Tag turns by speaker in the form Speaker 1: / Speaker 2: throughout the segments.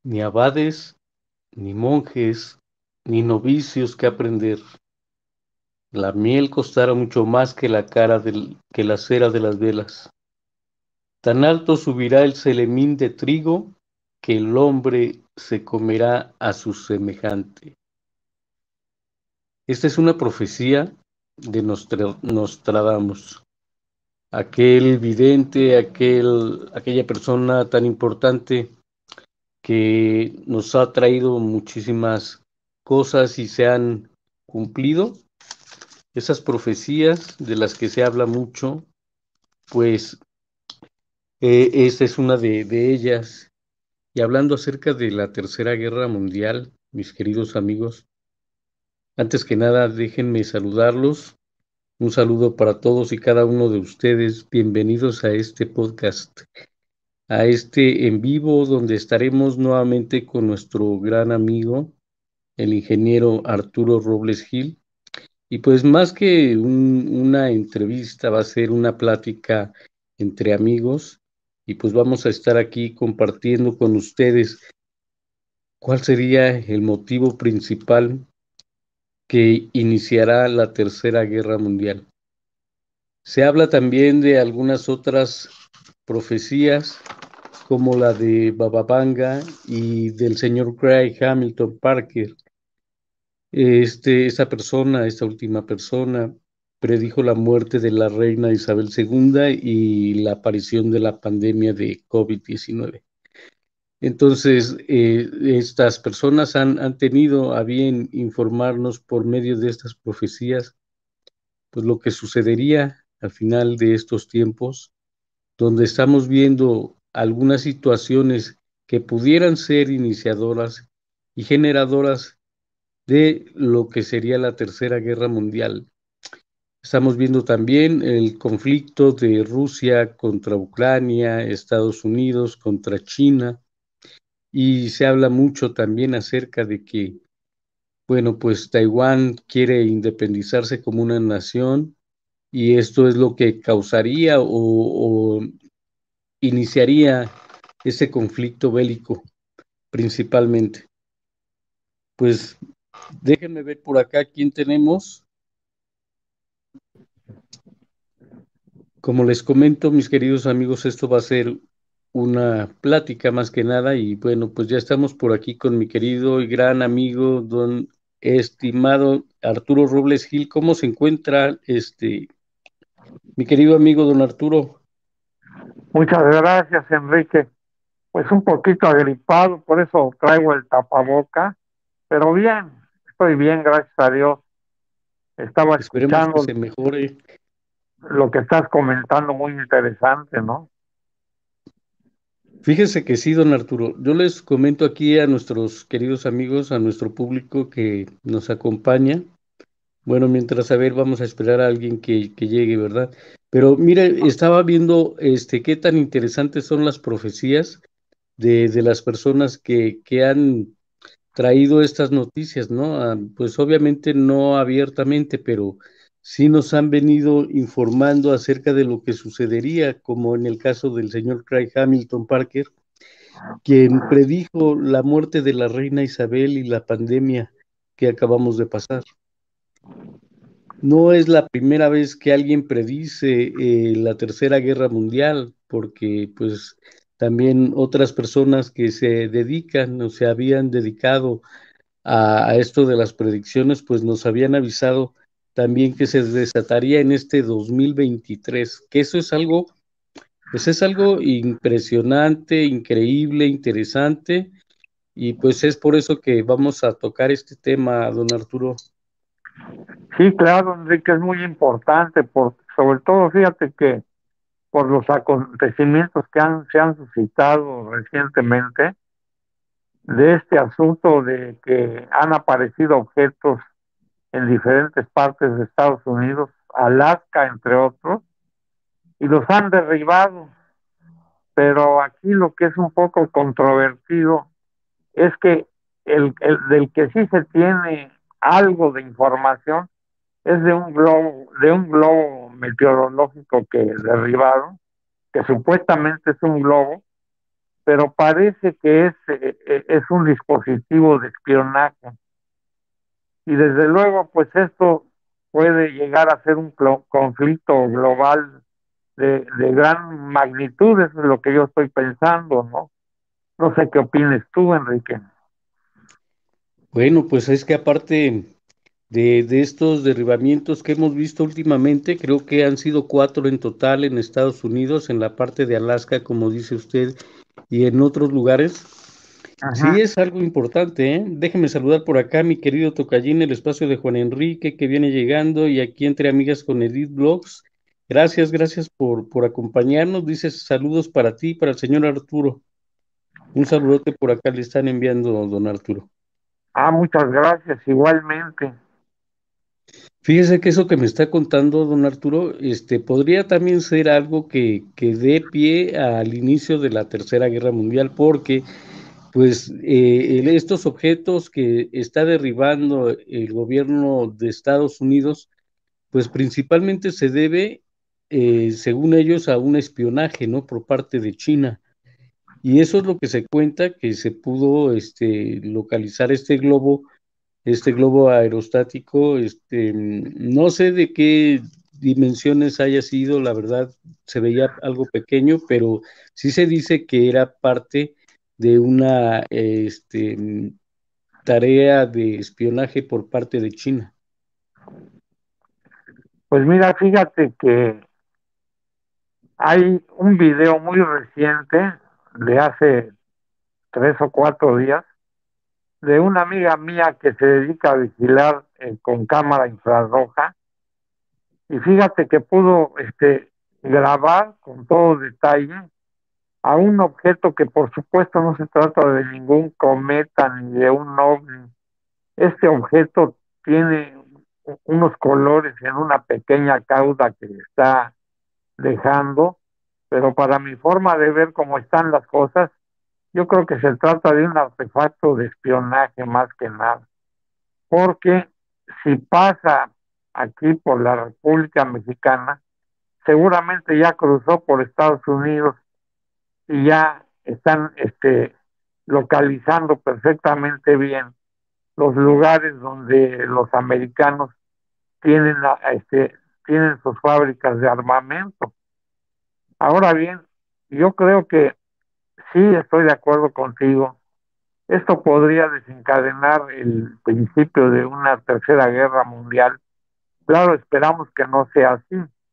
Speaker 1: ni abades, ni monjes, ni novicios que aprender. La miel costará mucho más que que la cera de las velas. Tan alto subirá el celemín de trigo que el hombre se comerá a su semejante. Esta es una profecía de Nostradamus, aquel vidente, aquella persona tan importante que nos ha traído muchísimas cosas y se han cumplido. Esas profecías de las que se habla mucho, pues esta es una de ellas. Y hablando acerca de la Tercera Guerra Mundial, mis queridos amigos, antes que nada déjenme saludarlos. Un saludo para todos y cada uno de ustedes. Bienvenidos a este podcast, a este en vivo donde estaremos nuevamente con nuestro gran amigo, el ingeniero Arturo Robles Gil. Y pues más que una entrevista, va a ser una plática entre amigos y pues vamos a estar aquí compartiendo con ustedes cuál sería el motivo principal que iniciará la Tercera Guerra Mundial. Se habla también de algunas otras profecías como la de Baba Vanga y del señor Craig Hamilton Parker. Esta última persona, predijo la muerte de la reina Isabel II y la aparición de la pandemia de COVID-19. Entonces, estas personas han tenido a bien informarnos por medio de estas profecías, pues lo que sucedería al final de estos tiempos, donde estamos viendo algunas situaciones que pudieran ser iniciadoras y generadoras de lo que sería la Tercera Guerra Mundial. Estamos viendo también el conflicto de Rusia contra Ucrania, Estados Unidos contra China, y se habla mucho también acerca de que, bueno, pues Taiwán quiere independizarse como una nación y esto es lo que causaría o iniciaría ese conflicto bélico principalmente. Pues déjenme ver por acá quién tenemos. Como les comento, mis queridos amigos, esto va a ser una plática más que nada y bueno, pues ya estamos por aquí con mi querido y gran amigo, don estimado Arturo Robles Gil. ¿Cómo se encuentra mi querido amigo don Arturo?
Speaker 2: Muchas gracias, Enrique. Pues un poquito agripado, por eso traigo el tapaboca, pero bien, estoy bien, gracias a Dios. Estaba
Speaker 1: Esperemos que
Speaker 2: escuchando
Speaker 1: se mejore.
Speaker 2: lo que estás comentando, muy interesante, ¿no?
Speaker 1: Fíjese que sí, don Arturo. Yo les comento aquí a nuestros queridos amigos, a nuestro público que nos acompaña. Bueno, mientras a ver, vamos a esperar a alguien que llegue, ¿verdad? Pero mire, estaba viendo qué tan interesantes son las profecías de las personas que han traído estas noticias, ¿no? Pues obviamente no abiertamente, pero sí nos han venido informando acerca de lo que sucedería, como en el caso del señor Craig Hamilton Parker, quien predijo la muerte de la reina Isabel y la pandemia que acabamos de pasar. No es la primera vez que alguien predice la Tercera Guerra Mundial, porque pues también otras personas que se dedican o se habían dedicado a esto de las predicciones, pues nos habían avisado también que se desataría en este 2023, que eso es algo, pues es algo impresionante, increíble, interesante, y pues es por eso que vamos a tocar este tema, don Arturo.
Speaker 2: Sí, claro, Enrique, es muy importante, sobre todo, fíjate que por los acontecimientos se han suscitado recientemente, de este asunto de que han aparecido objetos en diferentes partes de Estados Unidos, Alaska, entre otros, y los han derribado. Pero aquí lo que es un poco controvertido es que del que sí se tiene algo de información es de un globo meteorológico que derribaron, que supuestamente es un globo, pero parece que es un dispositivo de espionaje. Y desde luego, pues esto puede llegar a ser un conflicto global de gran magnitud, eso es lo que yo estoy pensando, ¿no? No sé qué opines tú, Enrique.
Speaker 1: Bueno, pues es que aparte de estos derribamientos que hemos visto últimamente, creo que han sido 4 en total en Estados Unidos, en la parte de Alaska, como dice usted, y en otros lugares. Sí,
Speaker 2: Ajá.
Speaker 1: es algo importante, ¿eh? Déjeme saludar por acá, mi querido Tocallín, el espacio de Juan Enrique, que viene llegando, y aquí entre amigas con Edith Blogs. Gracias, gracias por acompañarnos. Dice saludos para ti, para el señor Arturo. Un saludote por acá le están enviando, don Arturo.
Speaker 2: Ah, muchas gracias, igualmente.
Speaker 1: Fíjese que eso que me está contando, don Arturo, podría también ser algo que dé pie al inicio de la Tercera Guerra Mundial, porque pues estos objetos que está derribando el gobierno de Estados Unidos, pues principalmente se debe, según ellos, a un espionaje, ¿no? Por parte de China. Y eso es lo que se cuenta, que se pudo localizar este globo aerostático, no sé de qué dimensiones haya sido, la verdad se veía algo pequeño, pero sí se dice que era parte de una tarea de espionaje por parte de China.
Speaker 2: Pues mira, fíjate que hay un video muy reciente de hace 3 o 4 días de una amiga mía que se dedica a vigilar con cámara infrarroja y fíjate que pudo grabar con todo detalle a un objeto que por supuesto no se trata de ningún cometa ni de un ovni. Este objeto tiene unos colores en una pequeña cauda que está dejando, pero para mi forma de ver cómo están las cosas, yo creo que se trata de un artefacto de espionaje más que nada, porque si pasa aquí por la República Mexicana, seguramente ya cruzó por Estados Unidos y ya están localizando perfectamente bien los lugares donde los americanos tienen, tienen sus fábricas de armamento. Ahora bien, yo creo que sí estoy de acuerdo contigo. Esto podría desencadenar el principio de una tercera guerra mundial. Claro, esperamos que no sea así,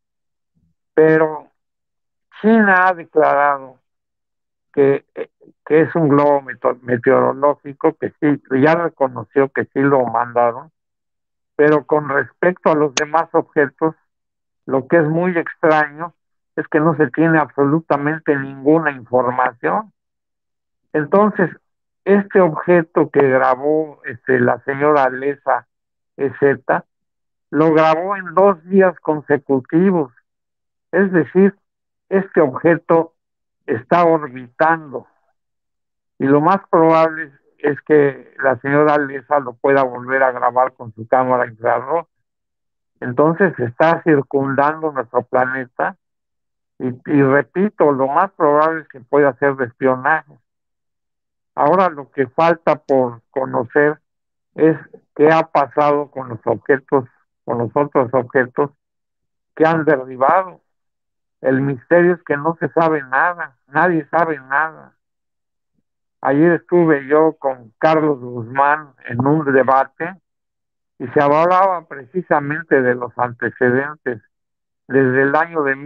Speaker 2: pero China ha declarado que, eh, que es un globo meteorológico, que sí, ya reconoció que sí lo mandaron, pero con respecto a los demás objetos, lo que es muy extraño es que no se tiene absolutamente ninguna información. Entonces, este objeto que grabó la señora Lesa Z, lo grabó en 2 días consecutivos. Es decir, este objeto está orbitando y lo más probable es que la señora Lesa lo pueda volver a grabar con su cámara infrarroja. Entonces está circundando nuestro planeta y repito, lo más probable es que pueda ser de espionaje. Ahora lo que falta por conocer es qué ha pasado con los objetos, con los otros objetos que han derribado. El misterio es que no se sabe nada, nadie sabe nada. Ayer estuve yo con Carlos Guzmán en un debate y se hablaba precisamente de los antecedentes desde el año de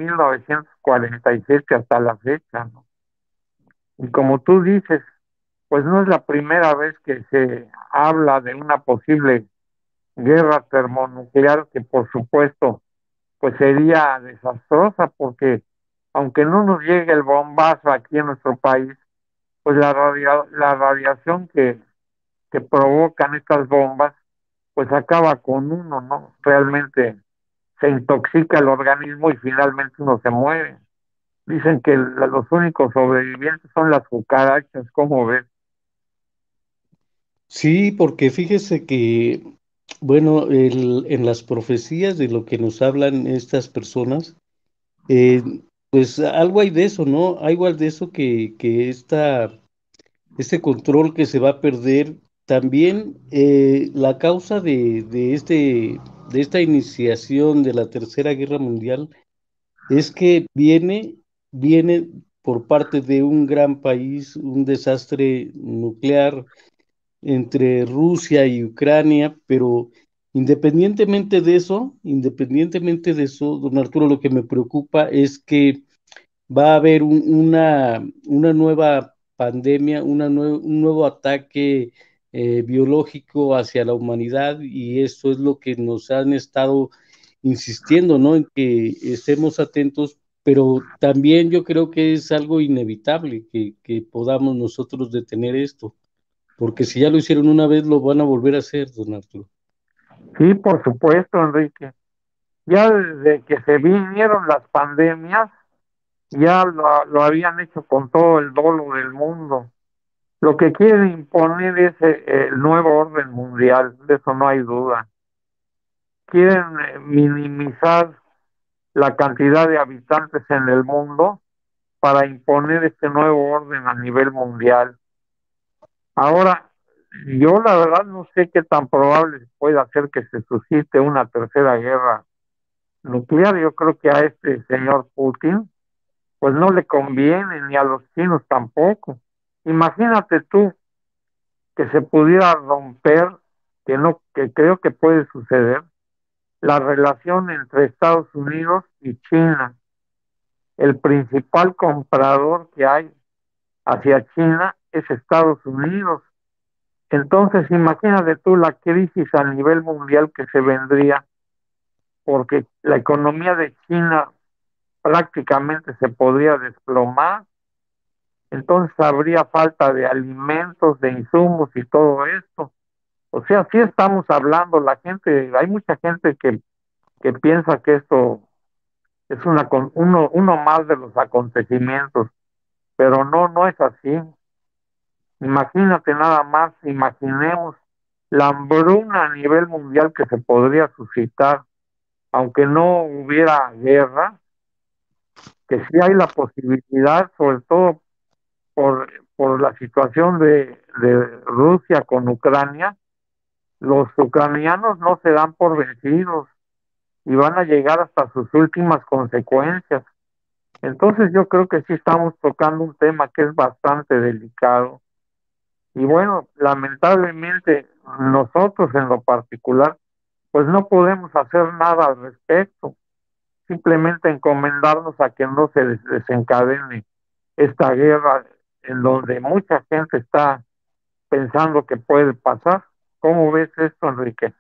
Speaker 2: 1947 hasta la fecha, ¿no? Y como tú dices, pues no es la primera vez que se habla de una posible guerra termonuclear que por supuesto pues sería desastrosa porque aunque no nos llegue el bombazo aquí en nuestro país, pues la radiación que provocan estas bombas pues acaba con uno, ¿no? Realmente se intoxica el organismo y finalmente uno se muere. Dicen que los únicos sobrevivientes son las cucarachas, ¿cómo ves?
Speaker 1: Sí, porque fíjese que, bueno, en las profecías de lo que nos hablan estas personas, Pues algo hay de eso, ¿no? Hay igual de eso que este control que se va a perder. También la causa de esta iniciación de la Tercera Guerra Mundial es que viene por parte de un gran país, un desastre nuclear entre Rusia y Ucrania, pero independientemente de eso, don Arturo, lo que me preocupa es que va a haber una nueva pandemia, un nuevo ataque biológico hacia la humanidad y eso es lo que nos han estado insistiendo, ¿no? En que estemos atentos, pero también yo creo que es algo inevitable que podamos nosotros detener esto, porque si ya lo hicieron una vez, lo van a volver a hacer, don Arturo.
Speaker 2: Sí, por supuesto, Enrique. Ya desde que se vinieron las pandemias, ya lo habían hecho con todo el dolo del mundo. Lo que quieren imponer es el nuevo orden mundial, de eso no hay duda. Quieren minimizar la cantidad de habitantes en el mundo para imponer este nuevo orden a nivel mundial. Ahora, yo la verdad no sé qué tan probable puede ser que se suscite una tercera guerra nuclear. Yo creo que a este señor Putin, pues no le conviene, ni a los chinos tampoco. Imagínate tú que se pudiera romper, que no, que creo que puede suceder, la relación entre Estados Unidos y China. El principal comprador que hay hacia China es Estados Unidos. Entonces, imagínate tú la crisis a nivel mundial que se vendría, porque la economía de China prácticamente se podría desplomar, entonces habría falta de alimentos, de insumos y todo esto. O sea, sí estamos hablando, la gente, hay mucha gente que piensa que esto es uno más de los acontecimientos, pero no, no es así. Imagínate nada más, imaginemos la hambruna a nivel mundial que se podría suscitar, aunque no hubiera guerra, que sí hay la posibilidad, sobre todo por la situación de Rusia con Ucrania. Los ucranianos no se dan por vencidos y van a llegar hasta sus últimas consecuencias. Entonces yo creo que sí estamos tocando un tema que es bastante delicado. Y bueno, lamentablemente nosotros en lo particular, pues no podemos hacer nada al respecto, simplemente encomendarnos a que no se desencadene esta guerra en donde mucha gente está pensando que puede pasar. ¿Cómo ves esto, Enrique?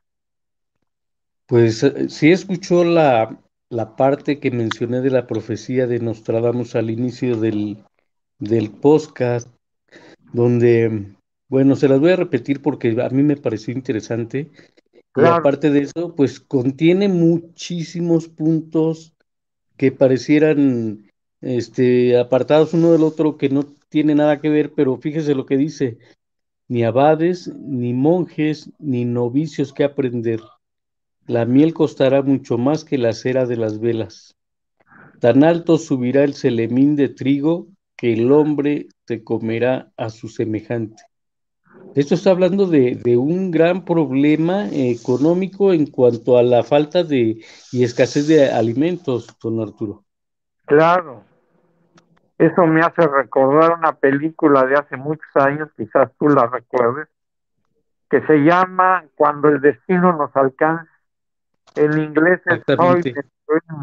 Speaker 1: Pues sí escuchó la parte que mencioné de la profecía de Nostradamus al inicio del podcast, donde, bueno, se las voy a repetir porque a mí me pareció interesante y
Speaker 2: Claro,
Speaker 1: aparte de eso, pues contiene muchísimos puntos que parecieran apartados uno del otro que no tiene nada que ver, pero fíjese lo que dice, ni abades, ni monjes, ni novicios que aprender. La miel costará mucho más que la cera de las velas. Tan alto subirá el celemín de trigo que el hombre se comerá a su semejante. Esto está hablando de un gran problema económico en cuanto a la falta de y escasez de alimentos, don Arturo.
Speaker 2: claro. Eso me hace recordar una película de hace muchos años, quizás tú la recuerdes, que se llama Cuando el destino nos alcanza. En inglés es Soy
Speaker 1: Exactamente.
Speaker 2: the Dream,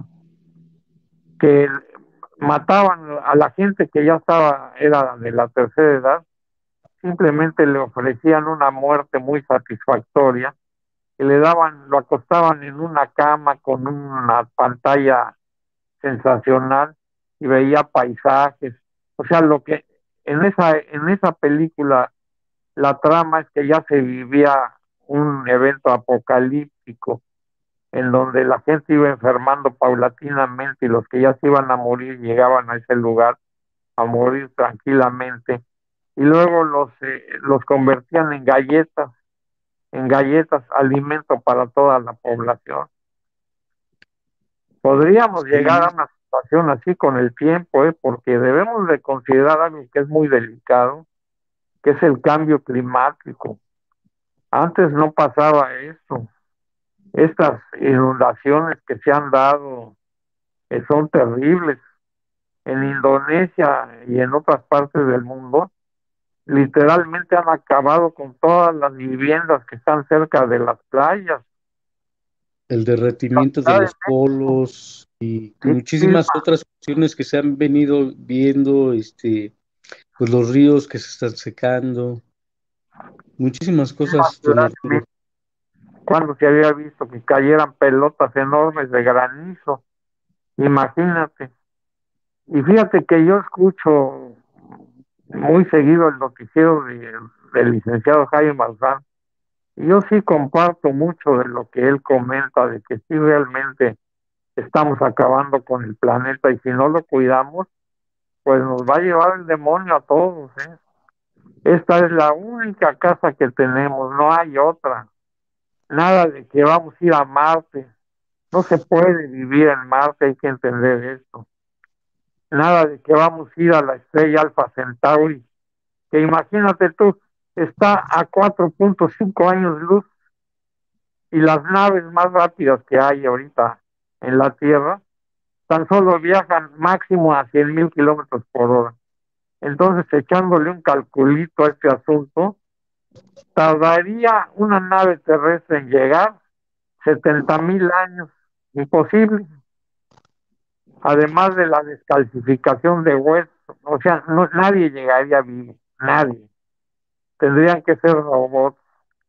Speaker 2: que mataban a la gente que ya era de la tercera edad, simplemente le ofrecían una muerte muy satisfactoria, y lo acostaban en una cama con una pantalla sensacional y veía paisajes. O sea, lo que en esa película la trama es que ya se vivía un evento apocalíptico en donde la gente iba enfermando paulatinamente y los que ya se iban a morir llegaban a ese lugar a morir tranquilamente y luego los convertían en galletas, alimento para toda la población. Podríamos llegar a
Speaker 1: Sí,
Speaker 2: una situación así con el tiempo, porque debemos de considerar algo que es muy delicado, que es el cambio climático. Antes no pasaba esto. Estas inundaciones que se han dado son terribles. En Indonesia y en otras partes del mundo, literalmente han acabado con todas las viviendas que están cerca de las playas.
Speaker 1: El derretimiento de los polos y
Speaker 2: Sí, sí,
Speaker 1: muchísimas otras cuestiones que se han venido viendo, pues los ríos que se están secando, muchísimas cosas, don Arturo.
Speaker 2: cuando se había visto que cayeran pelotas enormes de granizo, imagínate. Y fíjate que yo escucho muy seguido el noticiero del licenciado Jaime Maussan, y yo sí comparto mucho de lo que él comenta, de que sí realmente estamos acabando con el planeta y si no lo cuidamos, pues nos va a llevar el demonio a todos, ¿eh? Esta es la única casa que tenemos, no hay otra. Nada de que vamos a ir a Marte. No se puede vivir en Marte, hay que entender esto. Nada de que vamos a ir a la estrella Alfa Centauri, que imagínate tú, está a 4.5 años luz y las naves más rápidas que hay ahorita en la Tierra tan solo viajan máximo a 100.000 kilómetros por hora. Entonces, echándole un calculito a este asunto, tardaría una nave terrestre en llegar 70.000 años. Imposible. Además de la descalcificación de huesos, o sea, no, nadie llegaría vivo, nadie. Tendrían que ser robots.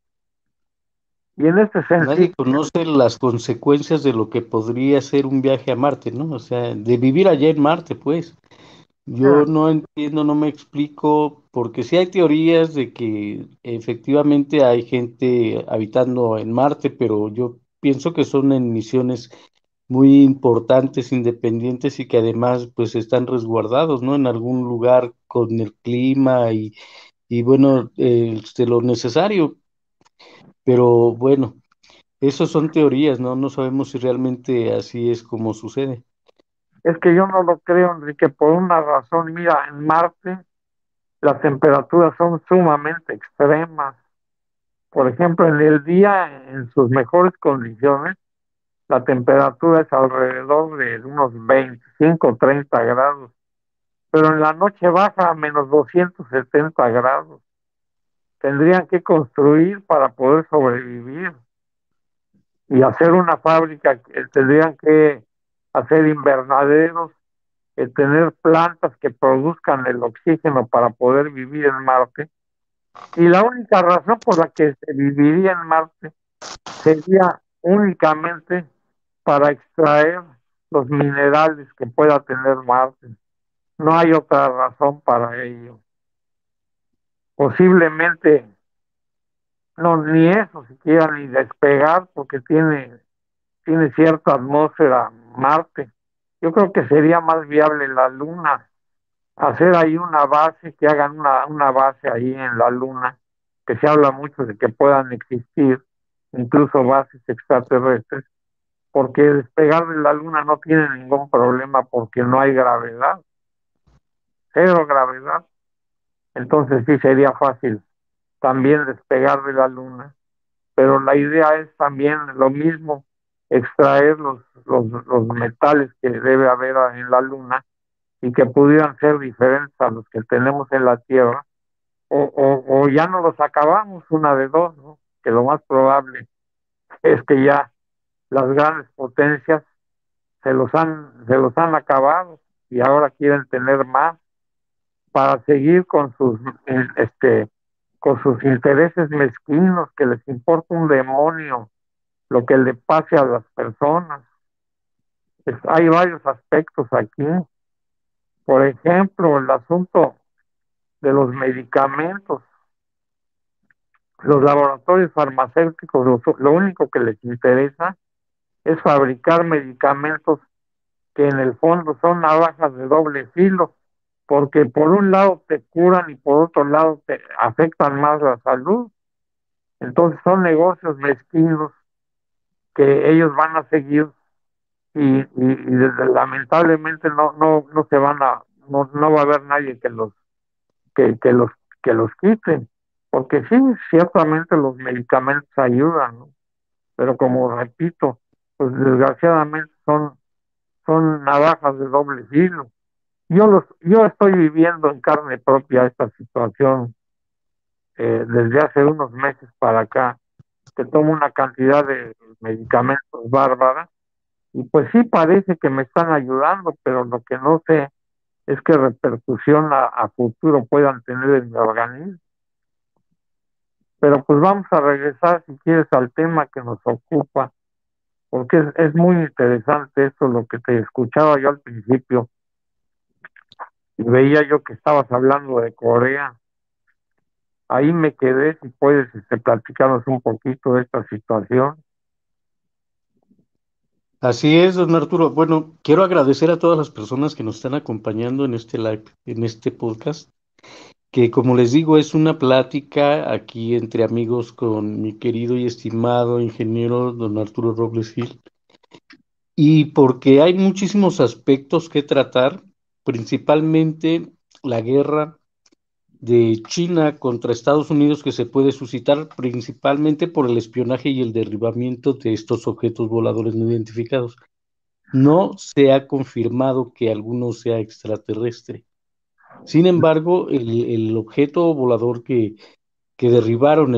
Speaker 2: Y en este sentido,
Speaker 1: Nadie conoce las consecuencias de lo que podría ser un viaje a Marte, ¿no? O sea, de vivir allá en Marte, pues. Yo no entiendo, no me explico, porque sí hay teorías de que efectivamente hay gente habitando en Marte, pero yo pienso que son en misiones muy importantes, independientes y que además pues están resguardados, ¿no? En algún lugar con el clima y bueno, lo necesario, pero bueno, eso son teorías, ¿no? No sabemos si realmente así es como sucede.
Speaker 2: es que yo no lo creo, Enrique, por una razón. Mira, en Marte las temperaturas son sumamente extremas. Por ejemplo, en el día, en sus mejores condiciones, la temperatura es alrededor de unos 25 o 30 grados, pero en la noche baja a menos 270 grados. Tendrían que construir para poder sobrevivir y hacer una fábrica, tendrían que hacer invernaderos, tener plantas que produzcan el oxígeno para poder vivir en Marte. Y la única razón por la que se viviría en Marte sería únicamente para extraer los minerales que pueda tener Marte. No hay otra razón para ello. Posiblemente no, ni eso siquiera, ni despegar, porque tiene cierta atmósfera Marte. Yo creo que sería más viable la Luna, hacer ahí una base, que hagan una base ahí en la Luna, que se habla mucho de que puedan existir incluso bases extraterrestres, porque despegar de la Luna no tiene ningún problema porque no hay gravedad, cero gravedad. Entonces sí sería fácil también despegar de la Luna, pero la idea es también lo mismo, extraer los metales que debe haber en la Luna y que pudieran ser diferentes a los que tenemos en la Tierra, o ya no los acabamos, una de dos, ¿no? Que lo más probable es que ya las grandes potencias se los han acabado y ahora quieren tener más para seguir con sus intereses mezquinos, que les importa un demonio lo que le pase a las personas. Hay varios aspectos aquí. Por ejemplo, el asunto de los medicamentos. Los laboratorios farmacéuticos lo único que les interesa es fabricar medicamentos que en el fondo son navajas de doble filo, porque por un lado te curan y por otro lado te afectan más la salud. Entonces son negocios mezquinos que ellos van a seguir lamentablemente no se van a, no va a haber nadie que, que los, que los quite, porque sí, ciertamente los medicamentos ayudan, ¿no? Pero como repito, pues desgraciadamente son navajas de doble filo. Yo estoy viviendo en carne propia esta situación desde hace unos meses para acá, que tomo una cantidad de medicamentos bárbara, y pues sí parece que me están ayudando, pero lo que no sé es qué repercusión a futuro puedan tener en mi organismo. Pero pues vamos a regresar, si quieres, al tema que nos ocupa, porque es muy interesante esto, lo que te escuchaba yo al principio, y veía yo que estabas hablando de Corea. Ahí me quedé, si puedes platicarnos un poquito de esta situación.
Speaker 1: Así es, don Arturo. Bueno, quiero agradecer a todas las personas que nos están acompañando en este live, en este podcast, que como les digo, es una plática aquí entre amigos con mi querido y estimado ingeniero don Arturo Robles Gil. Y porque hay muchísimos aspectos que tratar, principalmente la guerra de China contra Estados Unidos que se puede suscitar principalmente por el espionaje y el derribamiento de estos objetos voladores no identificados. No se ha confirmado que alguno sea extraterrestre. Sin embargo, el objeto volador que derribaron,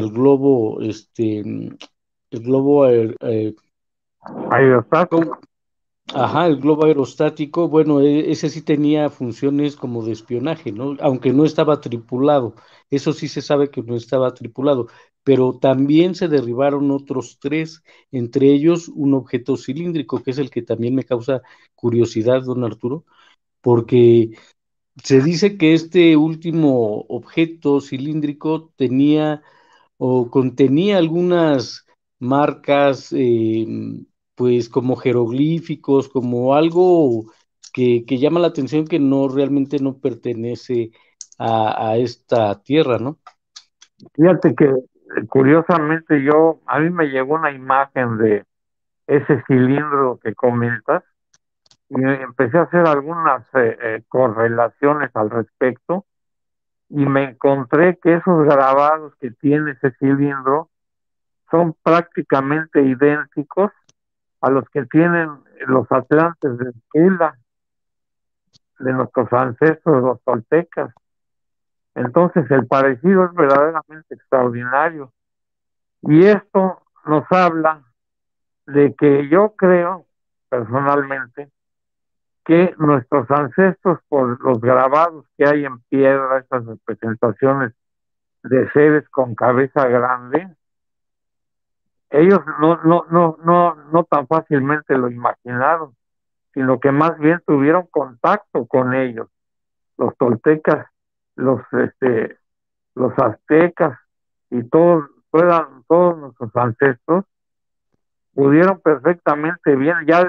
Speaker 1: el globo
Speaker 2: Aerostático.
Speaker 1: ajá, el globo aerostático, bueno, ese sí tenía funciones como de espionaje, ¿no? Aunque no estaba tripulado, eso sí se sabe que no estaba tripulado, pero también se derribaron otros tres, entre ellos un objeto cilíndrico, que es el que también me causa curiosidad, don Arturo, porque se dice que este último objeto cilíndrico tenía o contenía algunas marcas, pues como jeroglíficos, como algo que llama la atención que no realmente no pertenece a esta tierra, ¿no?
Speaker 2: Fíjate que curiosamente a mí me llegó una imagen de ese cilindro que comentas y empecé a hacer algunas correlaciones al respecto y me encontré que esos grabados que tiene ese cilindro son prácticamente idénticos a los que tienen los atlantes de Tula, de nuestros ancestros, los toltecas. Entonces el parecido es verdaderamente extraordinario. Y esto nos habla de que yo creo personalmente que nuestros ancestros, por los grabados que hay en piedra, estas representaciones de seres con cabeza grande, ellos no tan fácilmente lo imaginaron, sino que más bien tuvieron contacto con ellos, los toltecas, los los aztecas y todos nuestros ancestros pudieron perfectamente bien, ya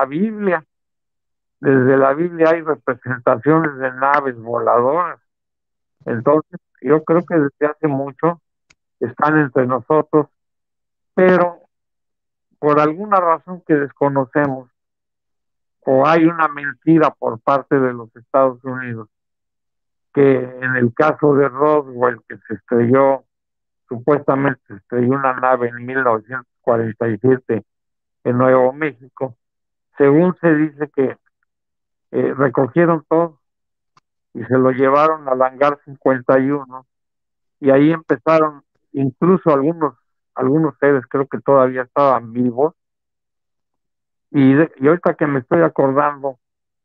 Speaker 2: desde la Biblia hay representaciones de naves voladoras. Entonces, yo creo que desde hace mucho están entre nosotros, pero por alguna razón que desconocemos, o hay una mentira por parte de los Estados Unidos, que en el caso de Roswell, que se estrelló, supuestamente se estrelló una nave en 1947 en Nuevo México, según se dice que recogieron todo y se lo llevaron al hangar 51 y ahí empezaron, incluso algunos seres creo que todavía estaban vivos, y ahorita que me estoy acordando,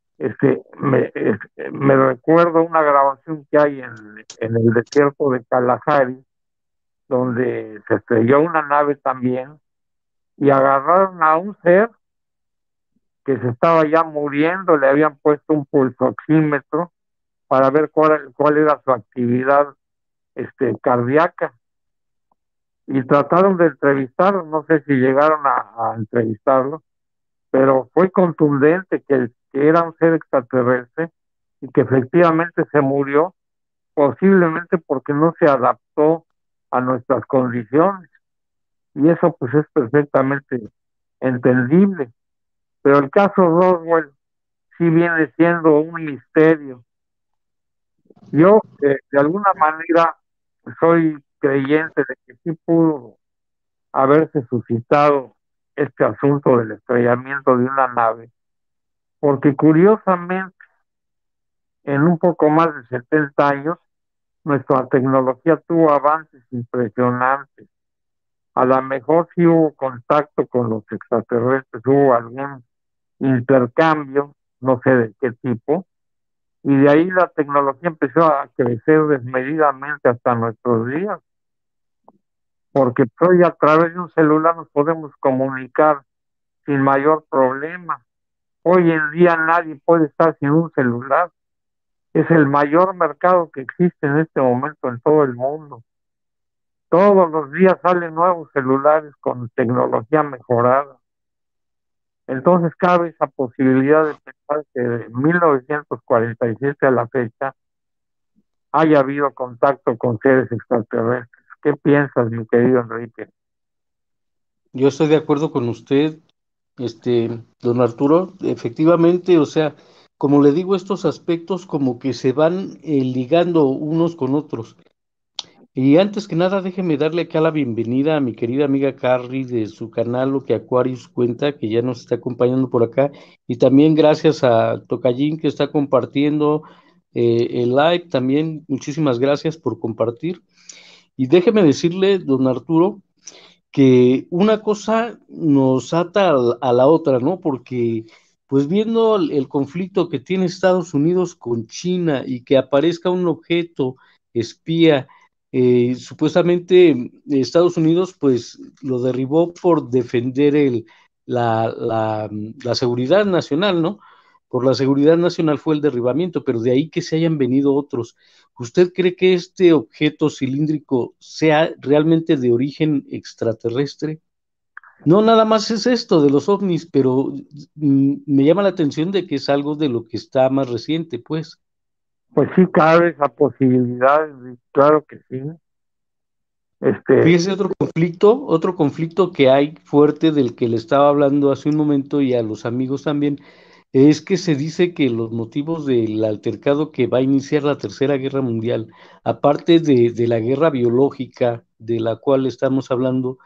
Speaker 2: me recuerdo una grabación que hay en el desierto de Kalahari, donde se estrelló una nave también, y agarraron a un ser que se estaba ya muriendo, le habían puesto un pulsoxímetro para ver cuál era su actividad cardíaca, y trataron de entrevistarlo, no sé si llegaron a entrevistarlo, pero fue contundente que era un ser extraterrestre y que efectivamente se murió, posiblemente porque no se adaptó a nuestras condiciones, y eso pues es perfectamente entendible. Pero el caso Roswell sí viene siendo un misterio. Yo, de alguna manera, soy creyente de que sí pudo haberse suscitado este asunto del estrellamiento de una nave, porque curiosamente, en un poco más de 70 años, nuestra tecnología tuvo avances impresionantes. A lo mejor sí hubo contacto con los extraterrestres, hubo algún intercambio, no sé de qué tipo, y de ahí la tecnología empezó a crecer desmedidamente hasta nuestros días, porque pues, hoy a través de un celular nos podemos comunicar sin mayor problema. Hoy en día nadie puede estar sin un celular. Es el mayor mercado que existe en este momento en todo el mundo. Todos los días salen nuevos celulares con tecnología mejorada. Entonces cabe esa posibilidad de pensar que de 1947 a la fecha haya habido contacto con seres extraterrestres. ¿Qué piensas, mi querido Enrique?
Speaker 1: Yo estoy de acuerdo con usted, don Arturo. Efectivamente, o sea, como le digo, estos aspectos como que se van ligando unos con otros. Y antes que nada, déjeme darle acá la bienvenida a mi querida amiga Carrie de su canal Lo que Aquarius cuenta, que ya nos está acompañando por acá. Y también gracias a Tocallín que está compartiendo el live. También muchísimas gracias por compartir. Y déjeme decirle, don Arturo, que una cosa nos ata a la otra, ¿no? Porque, pues viendo el conflicto que tiene Estados Unidos con China y que aparezca un objeto espía, supuestamente Estados Unidos, pues lo derribó por defender la seguridad nacional, ¿no? Por la seguridad nacional fue el derribamiento, pero de ahí que se hayan venido otros. ¿Usted cree que este objeto cilíndrico sea realmente de origen extraterrestre? No, nada más es esto de los ovnis, pero me llama la atención de que es algo de lo que está más reciente, pues.
Speaker 2: Pues sí cabe esa posibilidad, Enrique, claro que sí. Este,
Speaker 1: Fíjese otro conflicto que hay fuerte del que le estaba hablando hace un momento y a los amigos también, es que se dice que los motivos del altercado que va a iniciar la Tercera Guerra Mundial, aparte de la guerra biológica de la cual estamos hablando,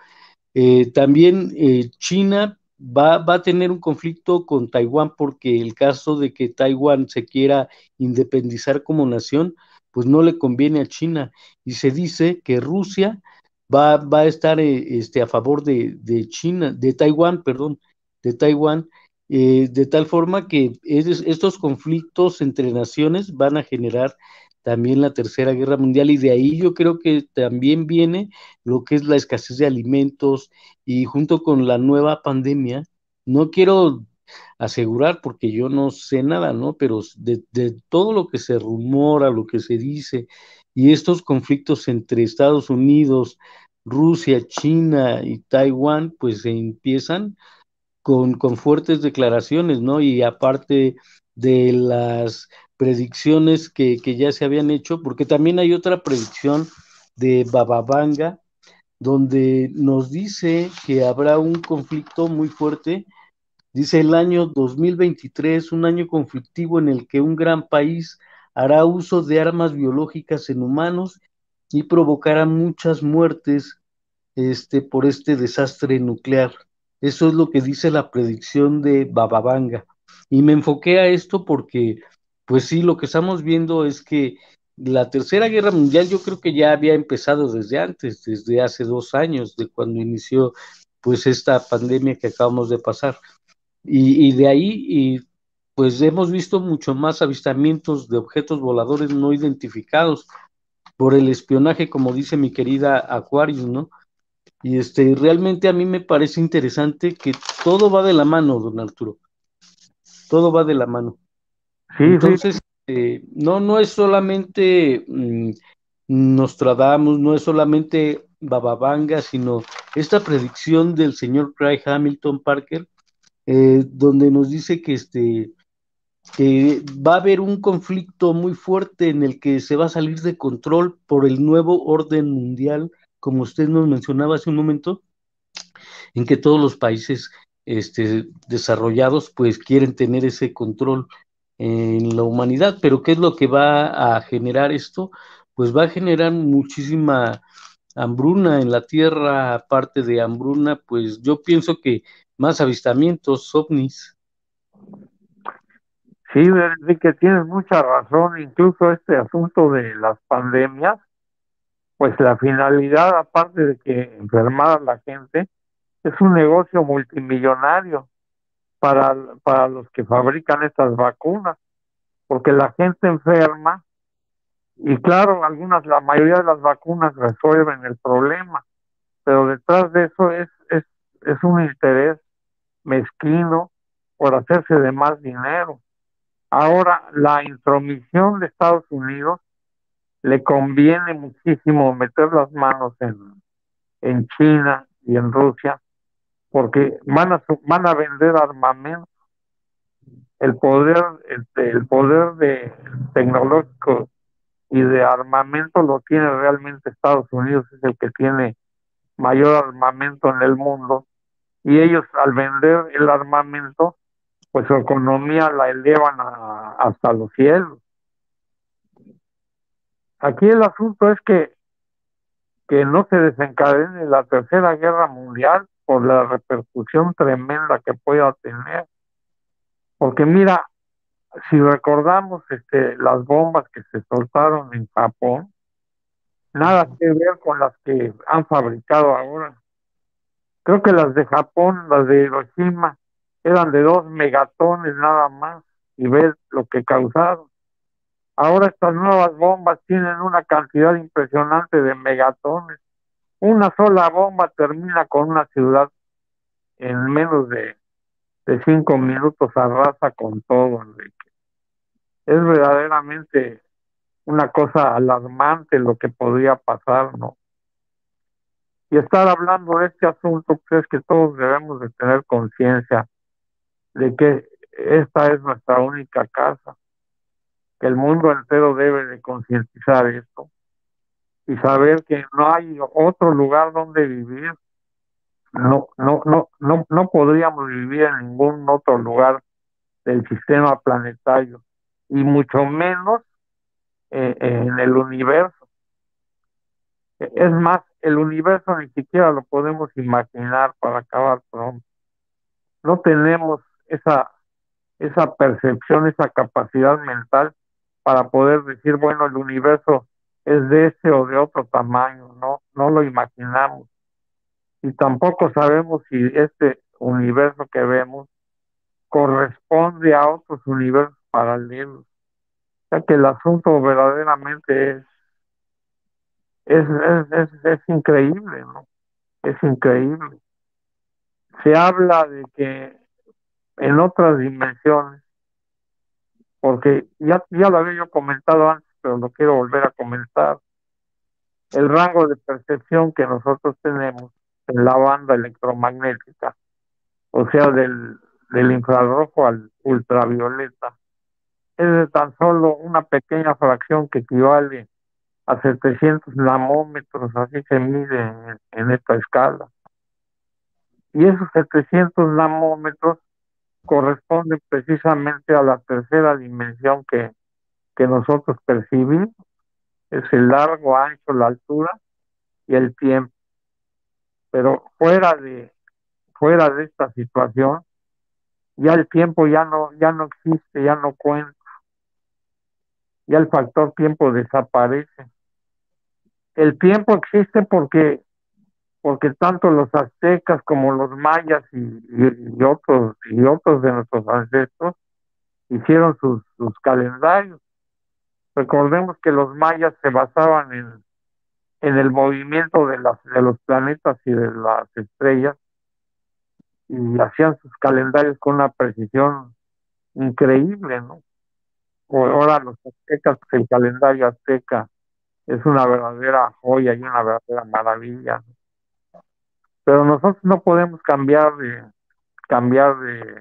Speaker 1: también China va a tener un conflicto con Taiwán porque el caso de que Taiwán se quiera independizar como nación, pues no le conviene a China. Y se dice que Rusia va a estar a favor de China, de Taiwán, perdón, de Taiwán, de tal forma que estos conflictos entre naciones van a generar también la Tercera Guerra Mundial y de ahí yo creo que también viene lo que es la escasez de alimentos y junto con la nueva pandemia, no quiero asegurar porque yo no sé nada, ¿no? Pero de todo lo que se rumora, lo que se dice, y estos conflictos entre Estados Unidos, Rusia, China y Taiwán, pues se empiezan con fuertes declaraciones, ¿no? Y aparte de las predicciones que ya se habían hecho, porque también hay otra predicción de Bababanga, donde nos dice que habrá un conflicto muy fuerte. Dice el año 2023, un año conflictivo en el que un gran país hará uso de armas biológicas en humanos y provocará muchas muertes por este desastre nuclear. Eso es lo que dice la predicción de Bababanga. Y me enfoqué a esto porque, pues sí, lo que estamos viendo es que la Tercera Guerra Mundial yo creo que ya había empezado desde antes, desde hace 2 años, de cuando inició pues esta pandemia que acabamos de pasar. Y de ahí, pues hemos visto mucho más avistamientos de objetos voladores no identificados por el espionaje, como dice mi querida Aquarius, ¿no? Y realmente a mí me parece interesante que todo va de la mano, don Arturo, todo va de la mano.
Speaker 2: sí, sí,
Speaker 1: Entonces, no es solamente Nostradamus, no es solamente Bababanga, sino esta predicción del señor Craig Hamilton Parker, donde nos dice que va a haber un conflicto muy fuerte en el que se va a salir de control por el nuevo orden mundial, como usted nos mencionaba hace un momento, en que todos los países desarrollados, pues quieren tener ese control en la humanidad. Pero ¿qué es lo que va a generar esto? Pues va a generar muchísima hambruna en la Tierra. Aparte de hambruna, pues yo pienso que más avistamientos, ovnis.
Speaker 2: Sí, Enrique, tienes mucha razón. Incluso este asunto de las pandemias, pues la finalidad, aparte de que enfermara a la gente, es un negocio multimillonario para, para los que fabrican estas vacunas, porque la gente enferma y claro, la mayoría de las vacunas resuelven el problema, pero detrás de eso es un interés mezquino por hacerse de más dinero. Ahora, la intromisión de Estados Unidos le conviene muchísimo meter las manos en China y en Rusia, porque van a vender armamento. El poder, el poder de tecnológico y de armamento lo tiene realmente Estados Unidos, es el que tiene mayor armamento en el mundo, y ellos al vender el armamento, pues su economía la elevan hasta los cielos. Aquí el asunto es que no se desencadene la tercera guerra mundial por la repercusión tremenda que pueda tener, porque mira, si recordamos las bombas que se soltaron en Japón, nada que ver con las que han fabricado ahora. Creo que las de Japón, las de Hiroshima, eran de 2 megatones nada más, y ver lo que causaron. Ahora estas nuevas bombas tienen una cantidad impresionante de megatones. Una sola bomba termina con una ciudad en menos de 5 minutos, arrasa con todo, Enrique. Es verdaderamente una cosa alarmante lo que podría pasar, ¿no? Y estar hablando de este asunto, pues es que todos debemos de tener conciencia de que esta es nuestra única casa, que el mundo entero debe de concientizar esto y saber que no hay otro lugar donde vivir. No podríamos vivir en ningún otro lugar del sistema planetario y mucho menos en el universo. Es más, el universo ni siquiera lo podemos imaginar para acabar pronto. No tenemos esa percepción, esa capacidad mental para poder decir, bueno, el universo es de este o de otro tamaño, no lo imaginamos. Y tampoco sabemos si este universo que vemos corresponde a otros universos paralelos. O sea que el asunto verdaderamente es increíble, ¿no? Es increíble. Se habla de que en otras dimensiones, porque ya lo había yo comentado antes, pero lo quiero volver a comentar, el rango de percepción que nosotros tenemos en la banda electromagnética, o sea, del infrarrojo al ultravioleta, es de tan solo una pequeña fracción que equivale a 700 nanómetros, así se mide en esta escala. Y esos 700 nanómetros corresponden precisamente a la tercera dimensión que nosotros percibimos, es el largo, ancho, la altura y el tiempo. Pero fuera de esta situación, ya el tiempo ya no existe, ya no cuenta, ya el factor tiempo desaparece. El tiempo existe porque tanto los aztecas como los mayas y otros de nuestros ancestros hicieron sus calendarios. Recordemos que los mayas se basaban en el movimiento de los planetas y de las estrellas y hacían sus calendarios con una precisión increíble, ¿no? Ahora los aztecas, pues el calendario azteca es una verdadera joya y una verdadera maravilla, ¿no? Pero nosotros no podemos cambiar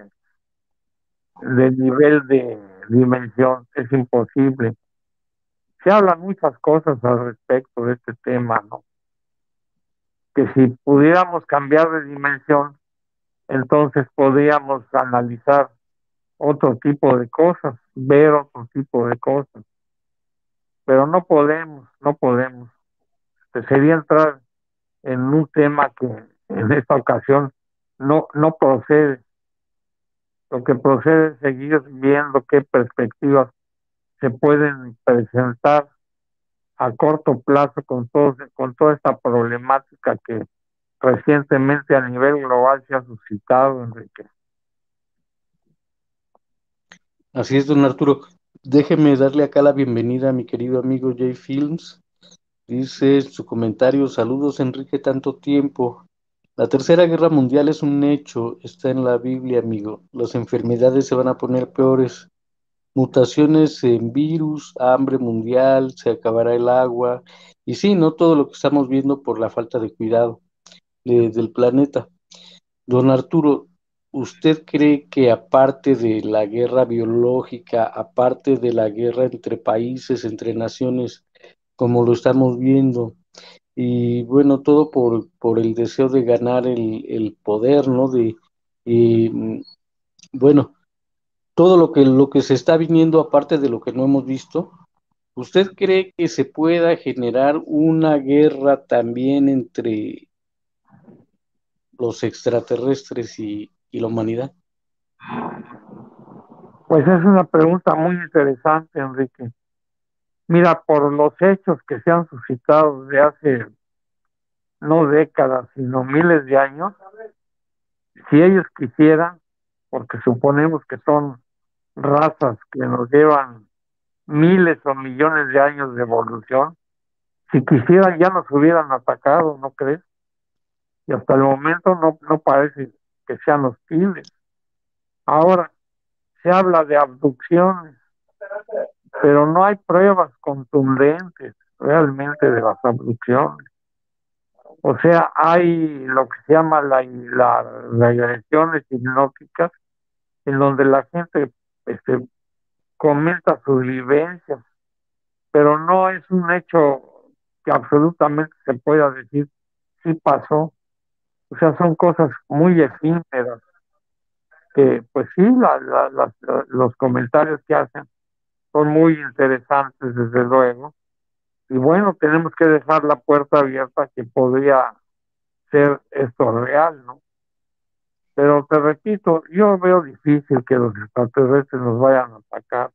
Speaker 2: de nivel de dimensión, es imposible. Se hablan muchas cosas al respecto de este tema, ¿no? Que si pudiéramos cambiar de dimensión, entonces podríamos analizar otro tipo de cosas, ver otro tipo de cosas, pero no podemos. Sería entrar en un tema que en esta ocasión no procede. Lo que procede es seguir viendo qué perspectivas se pueden presentar a corto plazo con toda esta problemática que recientemente a nivel global se ha suscitado, Enrique.
Speaker 1: Así es, don Arturo. Déjeme darle acá la bienvenida a mi querido amigo Jay Films. Dice en su comentario, saludos Enrique, tanto tiempo. La Tercera Guerra Mundial es un hecho, está en la Biblia, amigo. Las enfermedades se van a poner peores. Mutaciones en virus, hambre mundial, se acabará el agua. Y sí, no todo lo que estamos viendo por la falta de cuidado del planeta. Don Arturo, ¿usted cree que aparte de la guerra biológica, aparte de la guerra entre países, entre naciones, como lo estamos viendo, y bueno, todo por el deseo de ganar el poder, ¿no? Y, bueno, todo lo que se está viniendo, aparte de lo que no hemos visto, ¿usted cree que se pueda generar una guerra también entre los extraterrestres y la humanidad?
Speaker 2: Pues es una pregunta muy interesante, Enrique. Mira, por los hechos que se han suscitado de hace no décadas, sino miles de años, si ellos quisieran, porque suponemos que son razas que nos llevan miles o millones de años de evolución, si quisieran ya nos hubieran atacado, ¿no crees? Y hasta el momento no parece que sean hostiles. Ahora, se habla de abducciones, pero no hay pruebas contundentes realmente de las abducciones. O sea, hay lo que se llama las regresiones hipnóticas, en donde la gente este, comenta sus vivencias, pero no es un hecho que absolutamente se pueda decir sí pasó. O sea, son cosas muy efímeras que, pues sí, los comentarios que hacen son muy interesantes, desde luego. Y bueno, tenemos que dejar la puerta abierta que podría ser esto real, ¿no? Pero te repito, yo veo difícil que los extraterrestres nos vayan a atacar.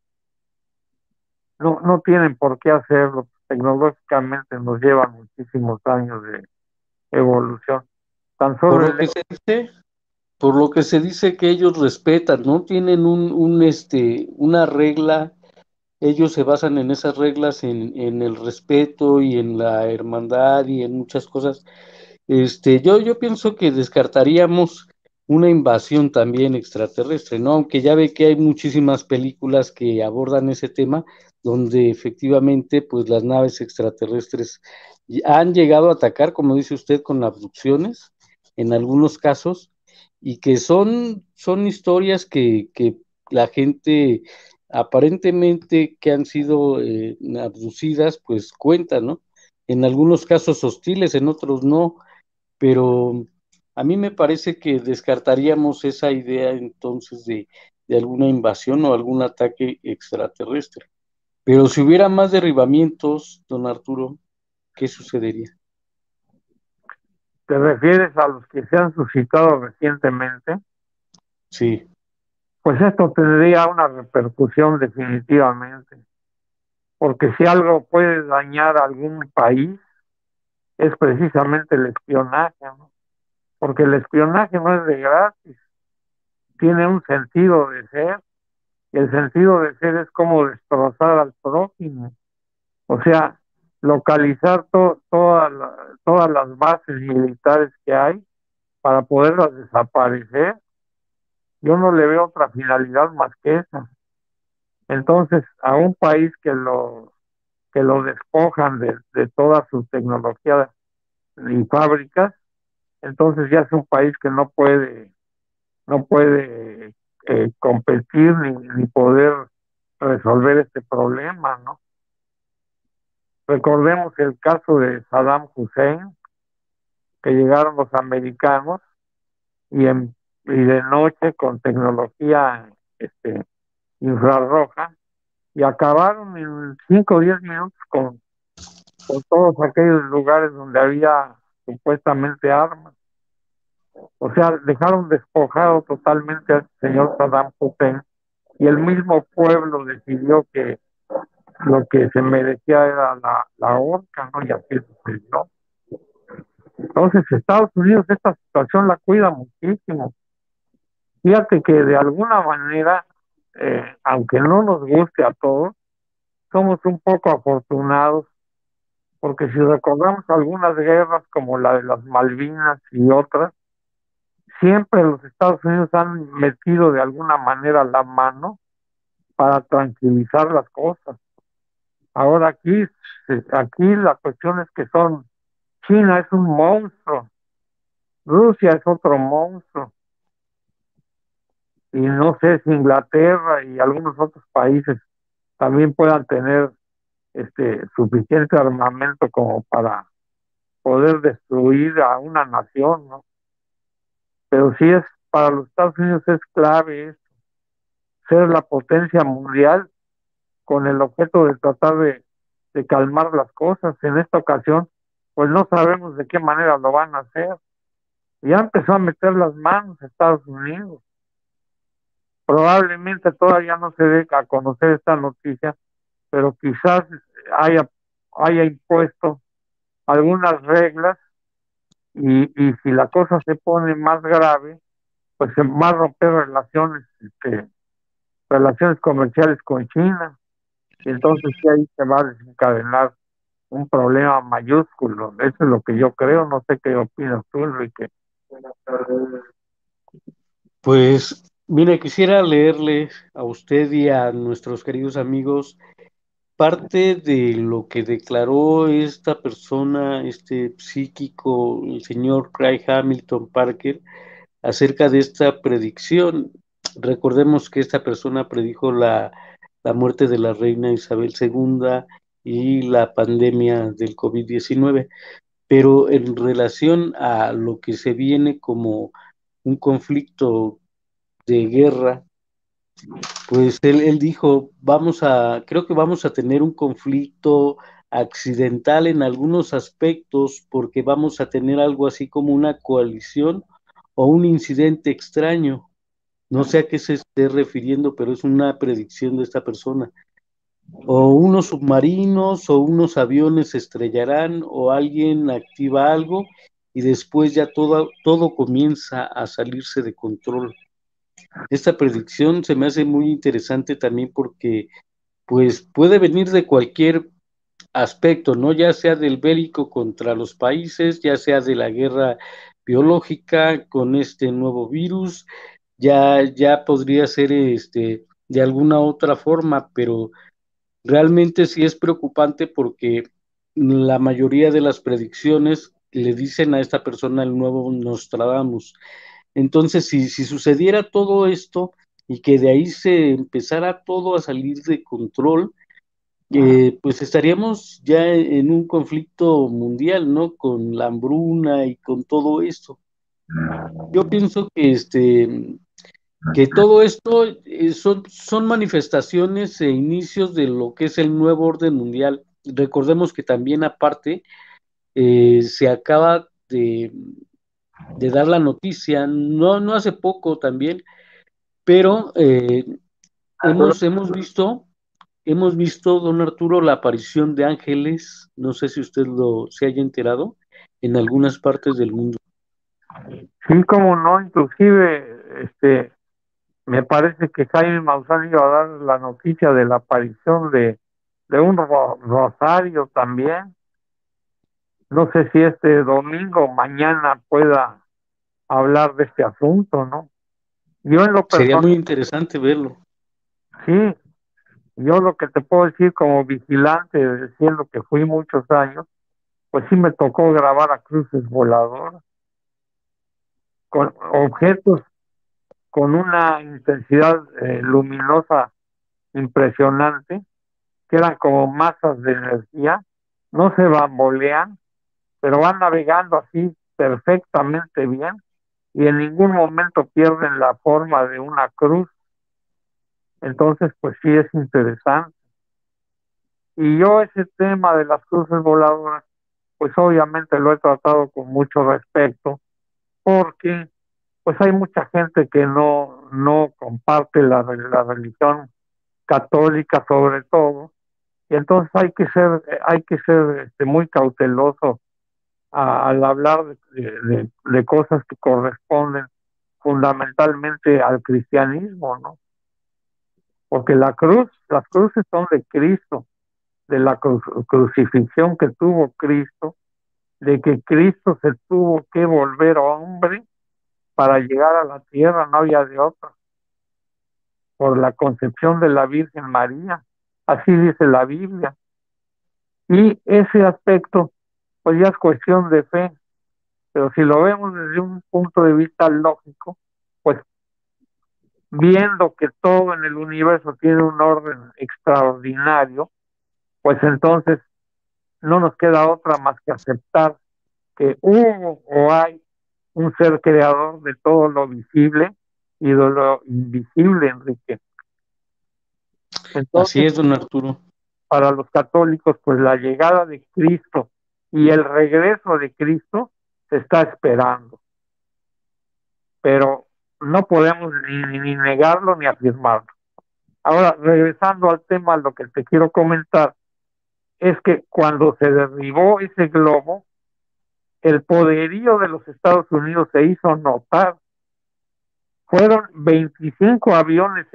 Speaker 2: No tienen por qué hacerlo. Tecnológicamente nos llevan muchísimos años de evolución. Tan
Speaker 1: Por
Speaker 2: solo
Speaker 1: lo que se dice, por lo que se dice que ellos respetan, ¿no? Tienen una regla, ellos se basan en esas reglas, en el respeto y en la hermandad y en muchas cosas. Yo pienso que descartaríamos una invasión también extraterrestre, ¿no? Aunque ya ve que hay muchísimas películas que abordan ese tema, donde efectivamente, pues las naves extraterrestres han llegado a atacar, como dice usted, con abducciones, en algunos casos, y que son historias que la gente aparentemente que han sido abducidas, pues cuenta, ¿no? En algunos casos hostiles, en otros no, pero a mí me parece que descartaríamos esa idea entonces de alguna invasión o algún ataque extraterrestre. Pero si hubiera más derribamientos, don Arturo, ¿qué sucedería?
Speaker 2: te refieres a los que se han suscitado recientemente,
Speaker 1: Sí,
Speaker 2: pues esto tendría una repercusión definitivamente, porque si algo puede dañar a algún país es precisamente el espionaje, ¿no? Porque el espionaje no es de gratis, tiene un sentido de ser, y el sentido de ser es como destrozar al prójimo, o sea, localizar todas las bases militares que hay para poderlas desaparecer. Yo no le veo otra finalidad más que esa. Entonces, a un país que lo despojan de toda su tecnología y fábricas, entonces ya es un país que no puede competir ni poder resolver este problema, ¿no? Recordemos el caso de Saddam Hussein, que llegaron los americanos y y de noche con tecnología infrarroja, y acabaron en 5 o 10 minutos con todos aquellos lugares donde había supuestamente armas. O sea, dejaron despojado totalmente al señor Saddam Hussein, y el mismo pueblo decidió que lo que se merecía era la horca, ¿no? Y así sucedió. Entonces, Estados Unidos esta situación la cuida muchísimo. Fíjate que de alguna manera, aunque no nos guste a todos, somos un poco afortunados, porque si recordamos algunas guerras como la de las Malvinas y otras, siempre los Estados Unidos han metido de alguna manera la mano para tranquilizar las cosas. Ahora aquí la cuestión es que China es un monstruo, Rusia es otro monstruo, y no sé si Inglaterra y algunos otros países también puedan tener suficiente armamento como para poder destruir a una nación, ¿no? Pero sí para los Estados Unidos es clave ser la potencia mundial con el objeto de tratar de calmar las cosas. En esta ocasión, pues no sabemos de qué manera lo van a hacer. Ya empezó a meter las manos a Estados Unidos. Probablemente todavía no se dé a conocer esta noticia, pero quizás haya impuesto algunas reglas, y si la cosa se pone más grave, pues se va a romper relaciones comerciales con China, y entonces sí ahí se va a desencadenar un problema mayúsculo. Eso es lo que yo creo. No sé qué opinas tú, Enrique.
Speaker 1: Pues, mire, quisiera leerle a usted y a nuestros queridos amigos parte de lo que declaró esta persona, este psíquico, el señor Craig Hamilton Parker, acerca de esta predicción. Recordemos que esta persona predijo la muerte de la reina Isabel II y la pandemia del COVID-19, pero en relación a lo que se viene como un conflicto de guerra, pues él dijo, creo que vamos a tener un conflicto accidental en algunos aspectos, porque vamos a tener algo así como una coalición o un incidente extraño. No sé a qué se esté refiriendo, pero es una predicción de esta persona. O unos submarinos o unos aviones se estrellarán, o alguien activa algo y después ya todo comienza a salirse de control. Esta predicción se me hace muy interesante también porque pues puede venir de cualquier aspecto, ¿no? Ya sea del bélico contra los países, ya sea de la guerra biológica con este nuevo virus, ya podría ser de alguna otra forma, pero realmente sí es preocupante porque la mayoría de las predicciones le dicen a esta persona el nuevo Nostradamus. Entonces, si sucediera todo esto y que de ahí se empezara todo a salir de control, pues estaríamos ya en un conflicto mundial, ¿no? Con la hambruna y con todo esto. Yo pienso que todo esto son manifestaciones e inicios de lo que es el nuevo orden mundial. Recordemos que también aparte se acaba de dar la noticia, no hace poco también, pero hemos visto, don Arturo, la aparición de ángeles, no sé si usted se haya enterado, en algunas partes del mundo.
Speaker 2: Sí, como no, inclusive, me parece que Jaime Maussan iba a dar la noticia de la aparición de un rosario también. No sé si este domingo o mañana pueda hablar de este asunto, ¿no? Yo en lo
Speaker 1: Sería
Speaker 2: personal,
Speaker 1: muy interesante verlo.
Speaker 2: sí, yo lo que te puedo decir como vigilante del cielo que fui muchos años, pues sí me tocó grabar a cruces voladoras con objetos con una intensidad luminosa impresionante, que eran como masas de energía. No se bambolean, pero van navegando así perfectamente bien, y en ningún momento pierden la forma de una cruz. Entonces, pues sí es interesante. Y yo ese tema de las cruces voladoras, pues obviamente lo he tratado con mucho respeto, porque pues hay mucha gente que no comparte la religión católica sobre todo, y entonces hay que ser muy cauteloso al hablar de cosas que corresponden fundamentalmente al cristianismo, ¿no? Porque las cruces son de Cristo, de la crucifixión que tuvo Cristo, de que Cristo se tuvo que volver hombre para llegar a la tierra, no había de otra, por la concepción de la Virgen María, así dice la Biblia. Y ese aspecto, pues ya es cuestión de fe, pero si lo vemos desde un punto de vista lógico, pues viendo que todo en el universo tiene un orden extraordinario, pues entonces no nos queda otra más que aceptar que hubo o hay un ser creador de todo lo visible y de lo invisible, Enrique.
Speaker 1: Así
Speaker 2: Entonces,
Speaker 1: es, don Arturo.
Speaker 2: para los católicos, pues la llegada de Cristo y el regreso de Cristo se está esperando, pero no podemos ni negarlo ni afirmarlo. Ahora, regresando al tema, lo que te quiero comentar es que cuando se derribó ese globo, el poderío de los Estados Unidos se hizo notar. Fueron 25 aviones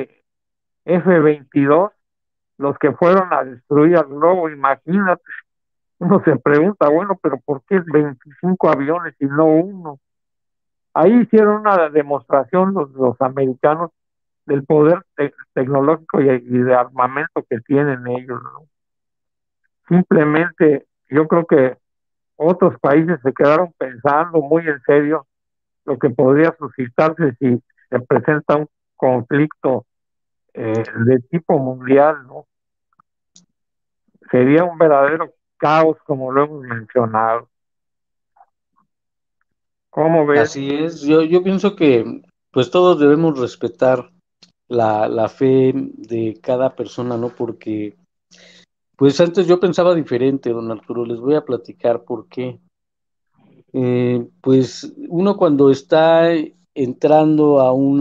Speaker 2: F-22 los que fueron a destruir al globo, imagínate. Uno se pregunta, bueno, pero ¿por qué 25 aviones y no uno? Ahí hicieron una demostración los americanos del poder tecnológico y de armamento que tienen ellos, ¿no? Simplemente yo creo que otros países se quedaron pensando muy en serio lo que podría suscitarse si se presenta un conflicto de tipo mundial, ¿no? Sería un verdadero caos, como lo hemos mencionado. ¿Cómo ves?
Speaker 1: Así es. Yo pienso que pues todos debemos respetar la fe de cada persona, ¿no? Porque pues antes yo pensaba diferente, don Arturo. Les voy a platicar por qué. Pues uno cuando está entrando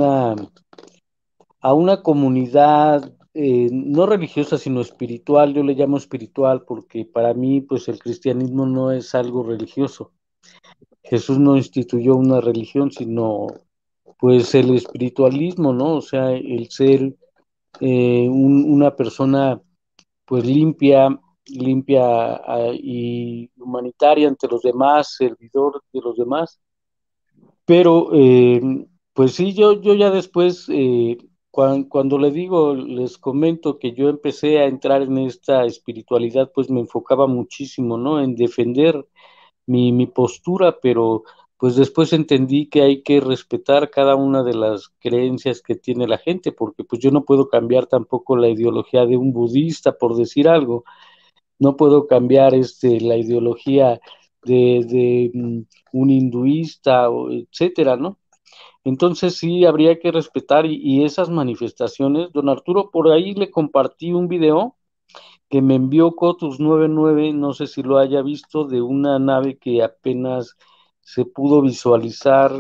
Speaker 1: a una comunidad no religiosa, sino espiritual, yo le llamo espiritual porque para mí, pues el cristianismo no es algo religioso. Jesús no instituyó una religión, sino pues el espiritualismo, ¿no? O sea, el ser una persona pues limpia y humanitaria ante los demás, servidor de los demás. Pero, pues sí, yo ya después, cuando le digo, les comento que yo empecé a entrar en esta espiritualidad, pues me enfocaba muchísimo, ¿no? En defender mi postura, pero pues después entendí que hay que respetar cada una de las creencias que tiene la gente, porque pues yo no puedo cambiar tampoco la ideología de un budista, por decir algo, no puedo cambiar la ideología de un hinduista, etcétera, ¿no? Entonces sí habría que respetar y esas manifestaciones. Don Arturo, por ahí le compartí un video que me envió Cotus 99, no sé si lo haya visto, de una nave que apenas se pudo visualizar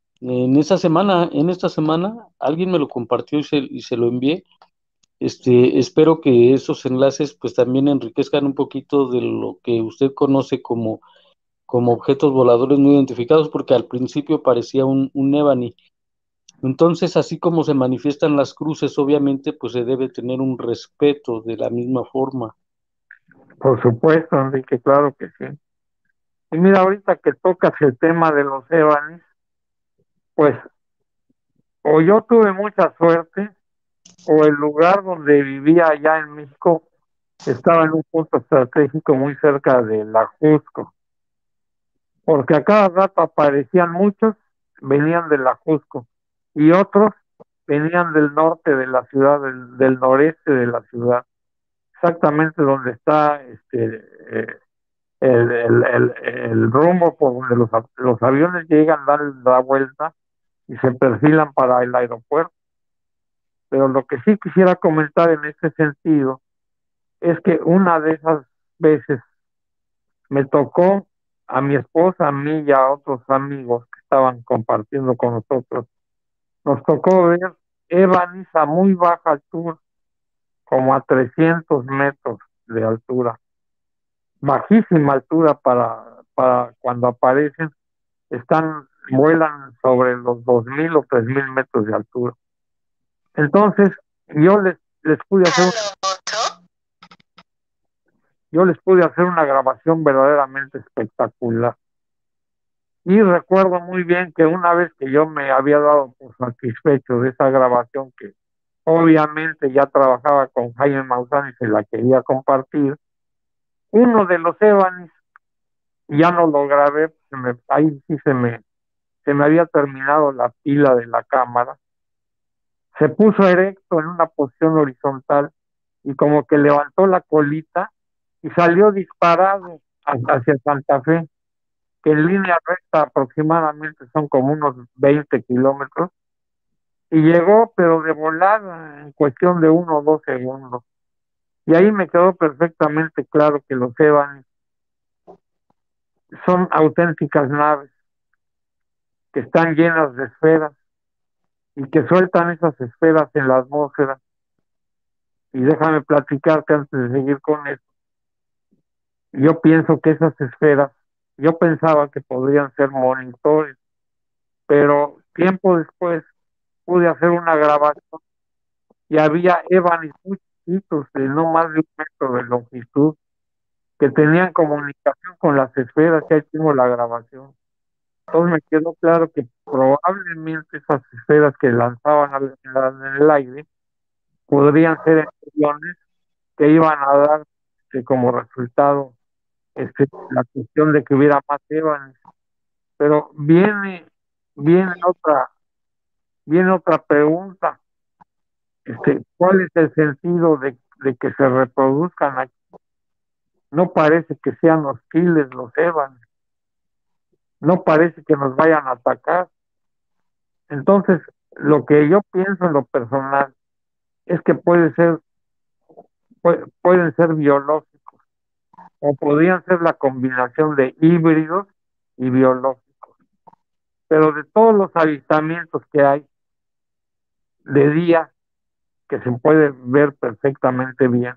Speaker 1: en esta semana, alguien me lo compartió y se lo envié. Espero que esos enlaces pues también enriquezcan un poquito de lo que usted conoce como objetos voladores no identificados, porque al principio parecía un Nebani. Entonces, así como se manifiestan las cruces, obviamente, pues se debe tener un respeto de la misma forma.
Speaker 2: Por supuesto, Enrique, claro que sí. Y mira, ahorita que tocas el tema de los Evanis, pues o yo tuve mucha suerte, o el lugar donde vivía allá en México estaba en un punto estratégico muy cerca de la Jusco, porque a cada rato aparecían muchos, venían de la Jusco, y otros venían del norte de la ciudad, del noreste de la ciudad, exactamente donde está el rumbo por donde los aviones llegan, dan la vuelta y se perfilan para el aeropuerto. Pero lo que sí quisiera comentar en este sentido es que una de esas veces me tocó a mi esposa, a mí y a otros amigos que estaban compartiendo con nosotros, nos tocó ver ébanis a muy baja altura, como a 300 metros de altura, bajísima altura para cuando aparecen, vuelan sobre los 2.000 o 3.000 metros de altura. Entonces, yo les pude hacer yo les pude hacer una grabación verdaderamente espectacular. Y recuerdo muy bien que una vez que yo me había dado por satisfecho de esa grabación, que obviamente ya trabajaba con Jaime Maussan y se la quería compartir, uno de los ébanis, ya no lo grabé, ahí sí se me había terminado la pila de la cámara, se puso erecto en una posición horizontal y como que levantó la colita y salió disparado hacia Santa Fe, que en línea recta aproximadamente son como unos 20 kilómetros, y llegó pero de volada en cuestión de 1 o 2 segundos. Y ahí me quedó perfectamente claro que los Evanes son auténticas naves que están llenas de esferas y que sueltan esas esferas en la atmósfera. Y déjame platicarte antes de seguir con eso. Yo pienso que esas esferas, yo pensaba que podrían ser monitores, pero tiempo después pude hacer una grabación y había ébanes muy chiquitos, de no más de 1 metro de longitud, que tenían comunicación con las esferas, y ahí tengo la grabación. Entonces me quedó claro que probablemente esas esferas que lanzaban en el aire podrían ser embriones que iban a dar como resultado la cuestión de que hubiera más ébanes. Pero viene otra, viene otra pregunta. ¿Cuál es el sentido de que se reproduzcan aquí? No parece que sean hostiles los ébanes, no parece que nos vayan a atacar. Entonces, lo que yo pienso en lo personal es que pueden ser biológicos, o podrían ser la combinación de híbridos y biológicos. Pero de todos los avistamientos que hay de día, que se puede ver perfectamente bien,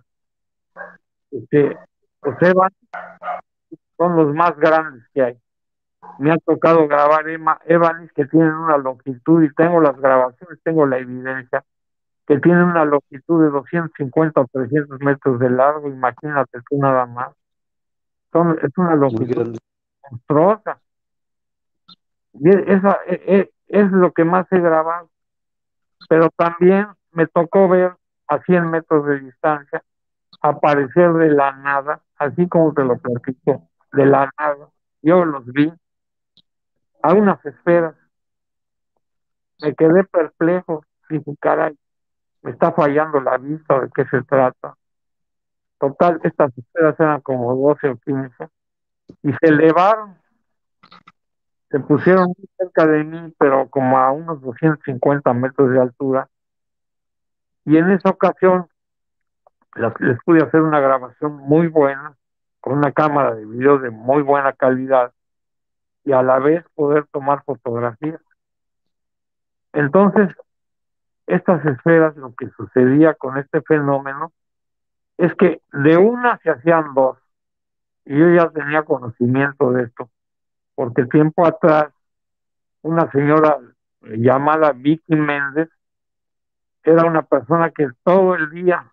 Speaker 2: los ébanes son los más grandes que hay. Me ha tocado grabar ébanes que tienen una longitud, y tengo las grabaciones, tengo la evidencia, que tienen una longitud de 250 o 300 metros de largo. Imagínate tú nada más. Es una
Speaker 1: muy
Speaker 2: longitud
Speaker 1: grande.
Speaker 2: monstruosa. Y esa es lo que más he grabado. Pero también me tocó ver a 100 metros de distancia aparecer de la nada, así como te lo platico, de la nada. Yo los vi a unas esferas, me quedé perplejo, dije, caray, me está fallando la vista, ¿de qué se trata? Total, estas esferas eran como 12 o 15 y se elevaron, se pusieron muy cerca de mí, pero como a unos 250 metros de altura. Y en esa ocasión les pude hacer una grabación muy buena, con una cámara de video de muy buena calidad, y a la vez poder tomar fotografías. Entonces, estas esferas, lo que sucedía con este fenómeno es que de una se hacían dos, y yo ya tenía conocimiento de esto, porque tiempo atrás una señora llamada Vicky Méndez era una persona que todo el día,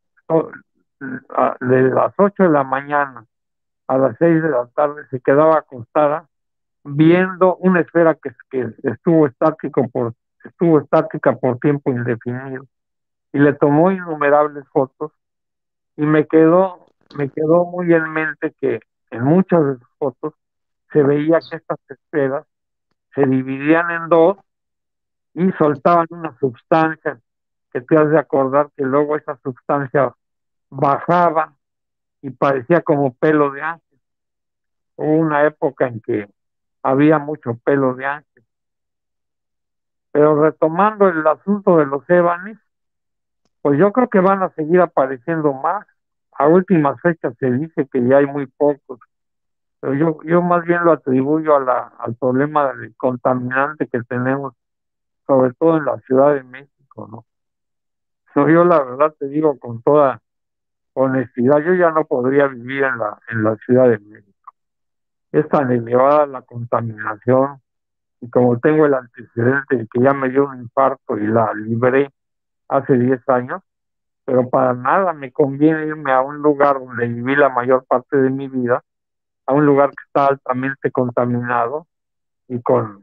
Speaker 2: de las 8 de la mañana a las 6 de la tarde, se quedaba acostada viendo una esfera que estuvo estática por tiempo indefinido, y le tomó innumerables fotos, y me quedó muy en mente que en muchas de sus fotos se veía que estas esferas se dividían en dos y soltaban una sustancia que te has de acordar que luego esa sustancia bajaba y parecía como pelo de ángel. Hubo una época en que había mucho pelo de ángel. Pero retomando el asunto de los Evanis, pues yo creo que van a seguir apareciendo más. A últimas fechas se dice que ya hay muy pocos, pero yo más bien lo atribuyo a al problema del contaminante que tenemos, sobre todo en la Ciudad de México, ¿no? Yo la verdad te digo con toda honestidad, yo ya no podría vivir en la Ciudad de México. Es tan elevada la contaminación y como tengo el antecedente de que ya me dio un infarto y la libré hace 10 años, pero para nada me conviene irme a un lugar donde viví la mayor parte de mi vida, a un lugar que está altamente contaminado y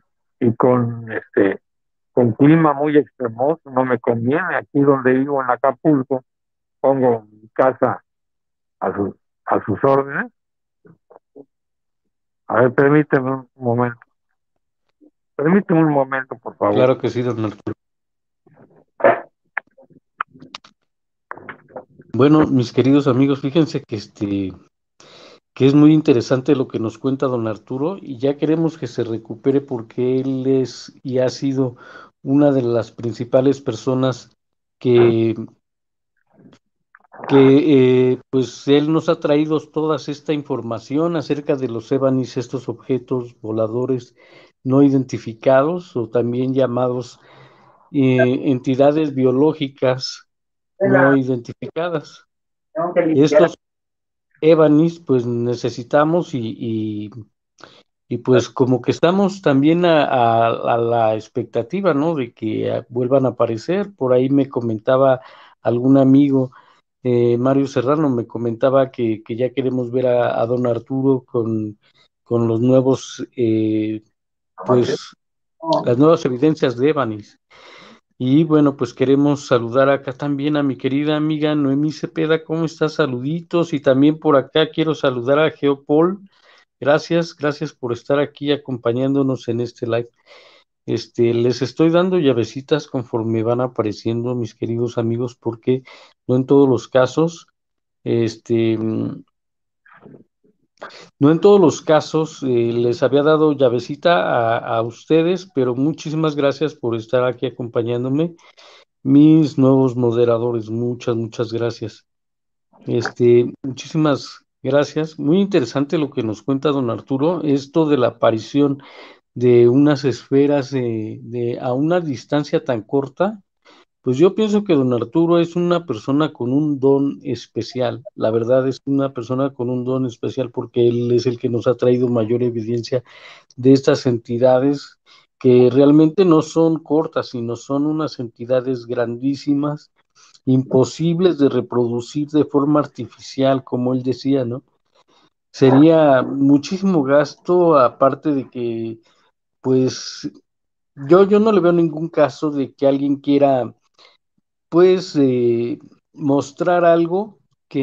Speaker 2: con clima muy extremoso, no me conviene. Aquí donde vivo en Acapulco, pongo mi casa a a sus órdenes. A ver, permíteme un momento, por favor.
Speaker 1: Claro que sí, don Arturo. Bueno, mis queridos amigos, fíjense que es muy interesante lo que nos cuenta don Arturo y ya queremos que se recupere porque él es y ha sido una de las principales personas que, pues él nos ha traído toda esta información acerca de los Evanis, estos objetos voladores no identificados o también llamados entidades biológicas no identificadas. Estos Evanis, pues necesitamos y pues como que estamos también a la expectativa, ¿no? De que vuelvan a aparecer. Por ahí me comentaba algún amigo, Mario Serrano, me comentaba que ya queremos ver a don Arturo con los nuevos, pues las nuevas evidencias de Evanis. Y bueno, pues queremos saludar acá también a mi querida amiga Noemí Cepeda. ¿Cómo estás? Saluditos. Y también por acá quiero saludar a Geopol. Gracias, gracias por estar aquí acompañándonos en este live. Les estoy dando llavecitas conforme van apareciendo, mis queridos amigos, porque no en todos los casos, este, no en todos los casos les había dado llavecita a ustedes, pero muchísimas gracias por estar aquí acompañándome. Mis nuevos moderadores, muchas gracias. Muchísimas gracias. Muy interesante lo que nos cuenta don Arturo, esto de la aparición de unas esferas a una distancia tan corta. Pues yo pienso que don Arturo es una persona con un don especial. La verdad es una persona con un don especial porque él es el que nos ha traído mayor evidencia de estas entidades que realmente no son cortas, sino son unas entidades grandísimas, imposibles de reproducir de forma artificial, como él decía, ¿no? Sería muchísimo gasto, aparte de que, pues, yo no le veo ningún caso de que alguien quiera, pues, mostrar algo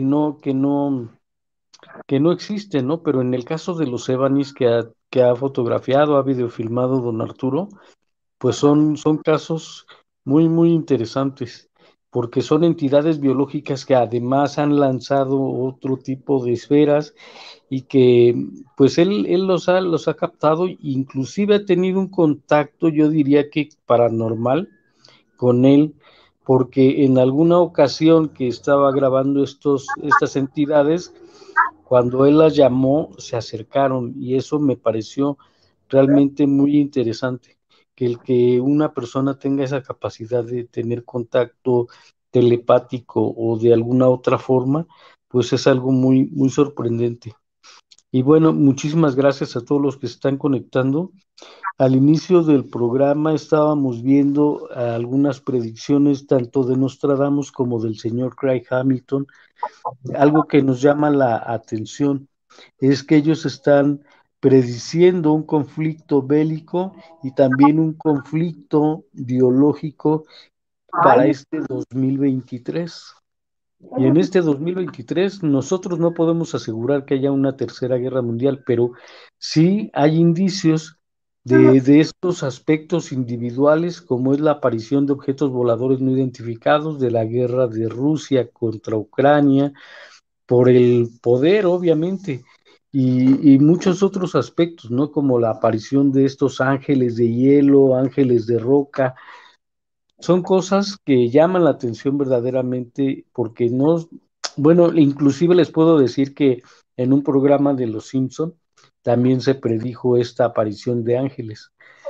Speaker 1: que no existe, ¿no? Pero en el caso de los Evanis que ha fotografiado, ha videofilmado don Arturo, pues son casos muy interesantes, porque son entidades biológicas que además han lanzado otro tipo de esferas y que pues él los ha captado, inclusive ha tenido un contacto, yo diría que paranormal con él, porque en alguna ocasión que estaba grabando estas entidades, cuando él las llamó, se acercaron y eso me pareció realmente muy interesante, que el que una persona tenga esa capacidad de tener contacto telepático o de alguna otra forma, pues es algo muy sorprendente. Y bueno, muchísimas gracias a todos los que se están conectando. Al inicio del programa estábamos viendo algunas predicciones tanto de Nostradamus como del señor Craig Hamilton. Algo que nos llama la atención es que ellos están prediciendo un conflicto bélico y también un conflicto biológico para este 2023. Y en este 2023 nosotros no podemos asegurar que haya una tercera guerra mundial, pero sí hay indicios de estos aspectos individuales, como es la aparición de objetos voladores no identificados, de la guerra de Rusia contra Ucrania, por el poder, obviamente. y muchos otros aspectos, ¿no? Como la aparición de estos ángeles de hielo, ángeles de roca. Son cosas que llaman la atención verdaderamente porque no, bueno, inclusive les puedo decir que en un programa de Los Simpson también se predijo esta aparición de ángeles.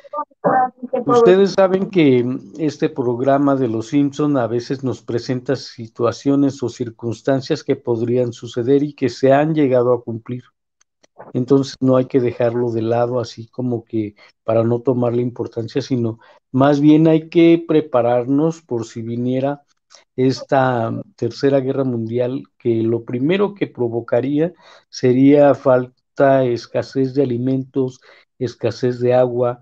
Speaker 1: Ustedes saben que este programa de Los Simpson a veces nos presenta situaciones o circunstancias que podrían suceder y que se han llegado a cumplir. Entonces no hay que dejarlo de lado así como que para no tomarle importancia, sino más bien hay que prepararnos por si viniera esta tercera guerra mundial, que lo primero que provocaría sería falta, escasez de alimentos, escasez de agua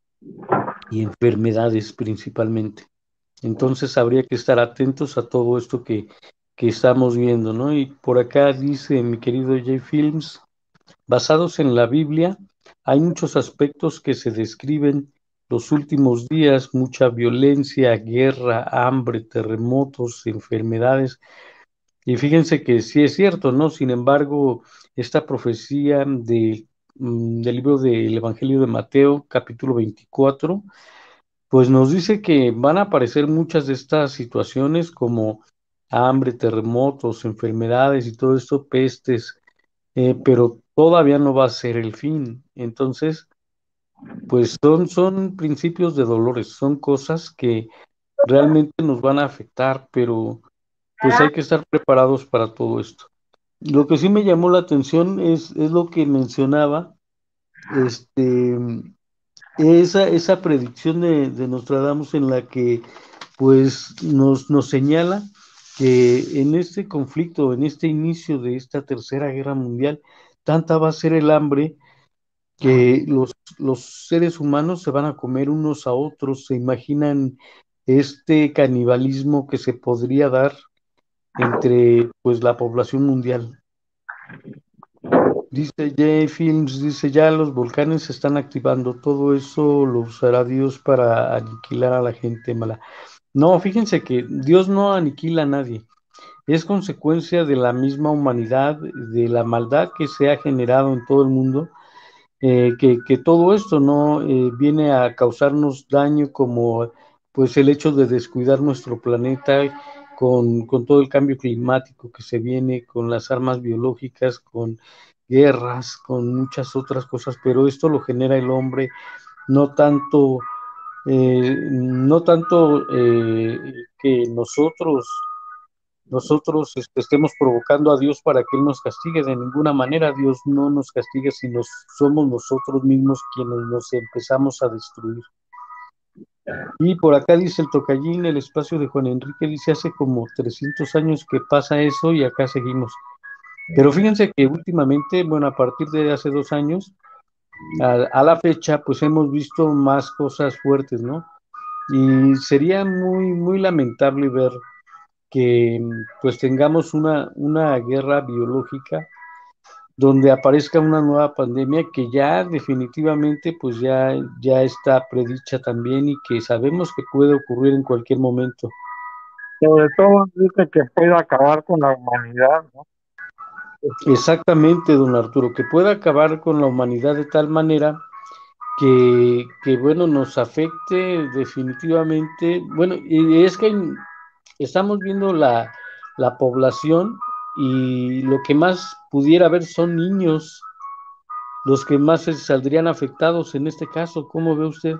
Speaker 1: y enfermedades principalmente. Entonces habría que estar atentos a todo esto que estamos viendo, ¿no? Y por acá dice mi querido J. Films, basados en la Biblia, hay muchos aspectos que se describen los últimos días, mucha violencia, guerra, hambre, terremotos, enfermedades. Y fíjense que sí es cierto, ¿no? Sin embargo, esta profecía del libro del Evangelio de Mateo, capítulo 24, pues nos dice que van a aparecer muchas de estas situaciones como hambre, terremotos, enfermedades y todo esto, pestes, pero todavía no va a ser el fin. Entonces, pues son principios de dolores, son cosas que realmente nos van a afectar, pero pues hay que estar preparados para todo esto. Lo que sí me llamó la atención es lo que mencionaba, este, esa predicción de Nostradamus en la que pues nos señala que en este conflicto, en este inicio de esta tercera guerra mundial, tanta va a ser el hambre que los seres humanos se van a comer unos a otros, se imaginan este canibalismo que se podría dar entre pues la población mundial. Dice J. Films, dice ya los volcanes se están activando, todo eso lo usará Dios para aniquilar a la gente mala. No, fíjense que Dios no aniquila a nadie, es consecuencia de la misma humanidad, de la maldad que se ha generado en todo el mundo, que todo esto no viene a causarnos daño como pues el hecho de descuidar nuestro planeta con todo el cambio climático que se viene, con las armas biológicas, con guerras, con muchas otras cosas, pero esto lo genera el hombre, no tanto, que nosotros estemos provocando a Dios para que Él nos castigue. De ninguna manera Dios no nos castiga, sino somos nosotros mismos quienes nos empezamos a destruir. Y por acá dice el tocallín, el espacio de Juan Enrique, dice hace como 300 años que pasa eso y acá seguimos. Pero fíjense que últimamente, bueno, a partir de hace 2 años, a la fecha, pues hemos visto más cosas fuertes, ¿no? Y sería muy lamentable ver que pues tengamos una guerra biológica donde aparezca una nueva pandemia que ya definitivamente pues ya está predicha también y que sabemos que puede ocurrir en cualquier momento.
Speaker 2: Sobre todo dice que puede acabar con la humanidad, ¿no?
Speaker 1: Exactamente, don Arturo, que pueda acabar con la humanidad de tal manera bueno, nos afecte definitivamente. Bueno, y es que estamos viendo la población y lo que más pudiera haber son niños, los que más se saldrían afectados en este caso. ¿Cómo ve usted?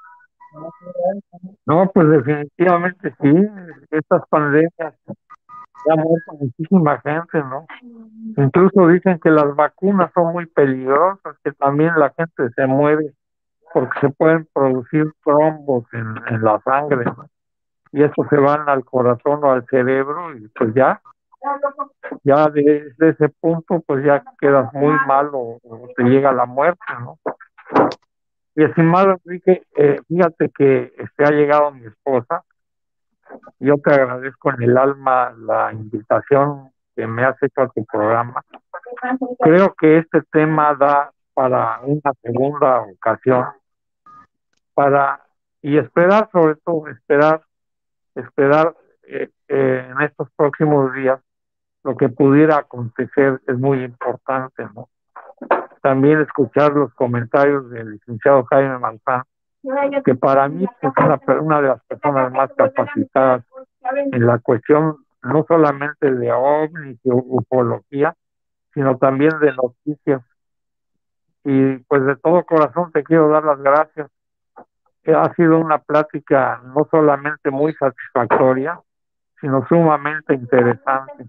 Speaker 2: No, pues definitivamente sí, estas pandemias ya ha muerto muchísima gente, ¿no? Incluso dicen que las vacunas son muy peligrosas, que también la gente se muere porque se pueden producir trombos en la sangre, ¿no? Y eso se van al corazón o al cerebro y pues ya desde ese punto pues ya quedas muy mal o te llega la muerte, ¿no? Y estimado Enrique, fíjate que ha llegado mi esposa. Yo te agradezco en el alma la invitación que me has hecho a tu programa. Creo que este tema da para una segunda ocasión para y esperar, sobre todo esperar en estos próximos días lo que pudiera acontecer es muy importante, ¿no? también escuchar los comentarios del licenciado Jaime Maussan, que para mí es una de las personas más capacitadas en la cuestión no solamente de ovnis y ufología, sino también de noticias. Y pues de todo corazón te quiero dar las gracias. Ha sido una plática no solamente muy satisfactoria, sino sumamente interesante.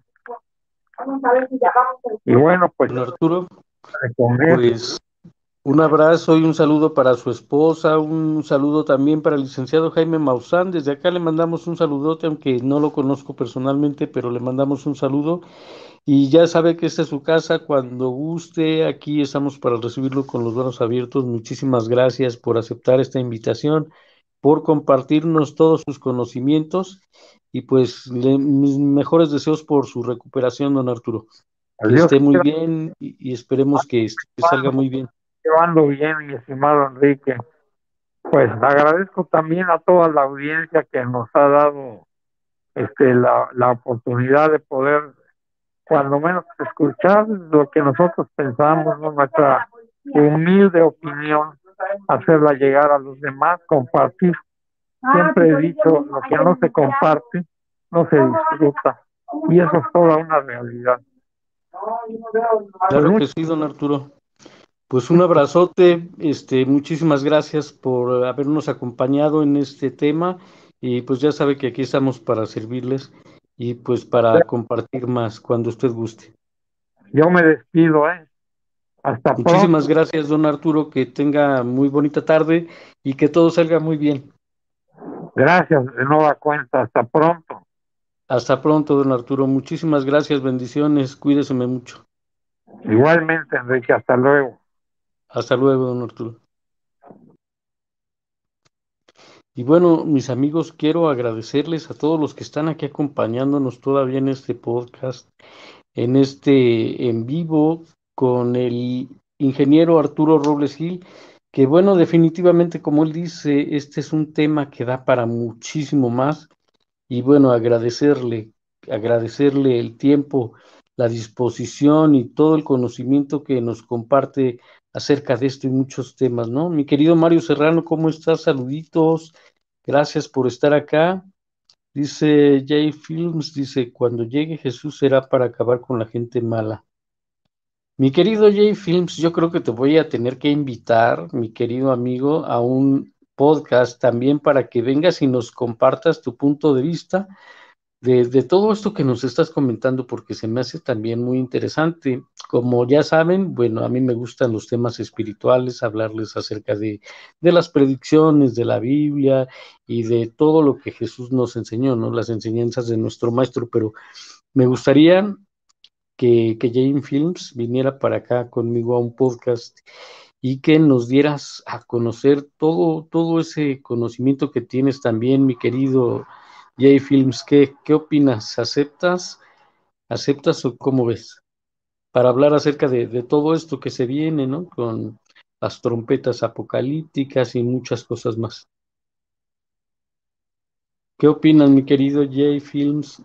Speaker 2: Y bueno, pues
Speaker 1: Don Arturo,
Speaker 2: con eso,
Speaker 1: pues un abrazo y un saludo para su esposa, un saludo también para el licenciado Jaime Maussan. Desde acá le mandamos un saludote, aunque no lo conozco personalmente, pero le mandamos un saludo. Y ya sabe que esta es su casa, cuando guste, aquí estamos para recibirlo con los brazos abiertos. Muchísimas gracias por aceptar esta invitación, por compartirnos todos sus conocimientos y pues mis mejores deseos por su recuperación, don Arturo. Que
Speaker 2: Dios
Speaker 1: esté muy
Speaker 2: quiera,
Speaker 1: bien y esperemos que salga muy bien.
Speaker 2: llevando bien, mi estimado Enrique. Pues agradezco también a toda la audiencia que nos ha dado la oportunidad de poder, cuando menos, escuchar lo que nosotros pensamos, ¿no? Nuestra humilde opinión, hacerla llegar a los demás, compartir. Siempre he dicho, lo que no se comparte, no se disfruta. Y eso es toda una realidad. Pues
Speaker 1: Claro que sí, don Arturo. Pues un abrazote, muchísimas gracias por habernos acompañado en este tema y pues ya sabe que aquí estamos para servirles y pues para compartir más cuando usted guste.
Speaker 2: yo me despido, ¿eh? Hasta
Speaker 1: Muchísimas
Speaker 2: pronto.
Speaker 1: gracias, don Arturo, que tenga muy bonita tarde y que todo salga muy bien.
Speaker 2: Gracias de nueva cuenta. Hasta pronto.
Speaker 1: Hasta pronto, don Arturo. Muchísimas gracias, bendiciones, cuídeseme mucho.
Speaker 2: Igualmente, Enrique, hasta luego.
Speaker 1: Hasta luego, don Arturo. Y bueno, mis amigos, quiero agradecerles a todos los que están aquí acompañándonos todavía en este podcast, en este en vivo con el ingeniero Arturo Robles Gil, que bueno, definitivamente, como él dice, este es un tema que da para muchísimo más. Y bueno, agradecerle el tiempo, la disposición y todo el conocimiento que nos comparte acerca de esto y muchos temas, ¿no? Mi querido Mario Serrano, ¿cómo estás? Saluditos, gracias por estar acá. Dice Jay Films, dice, cuando llegue Jesús será para acabar con la gente mala. Mi querido Jay Films, yo creo que te voy a tener que invitar, mi querido amigo, a un podcast también para que vengas y nos compartas tu punto de vista de todo esto que nos estás comentando, porque se me hace también muy interesante. Como ya saben, bueno, a mí me gustan los temas espirituales, hablarles acerca de las predicciones de la Biblia y de todo lo que Jesús nos enseñó, ¿no? Las enseñanzas de nuestro maestro, pero me gustaría que Jane Films viniera para acá conmigo a un podcast y que nos dieras a conocer todo ese conocimiento que tienes también, mi querido Jay Films. ¿Qué opinas? ¿Aceptas o cómo ves? Para hablar acerca de todo esto que se viene, ¿no? Con las trompetas apocalípticas y muchas cosas más. ¿Qué opinas, mi querido Jay Films?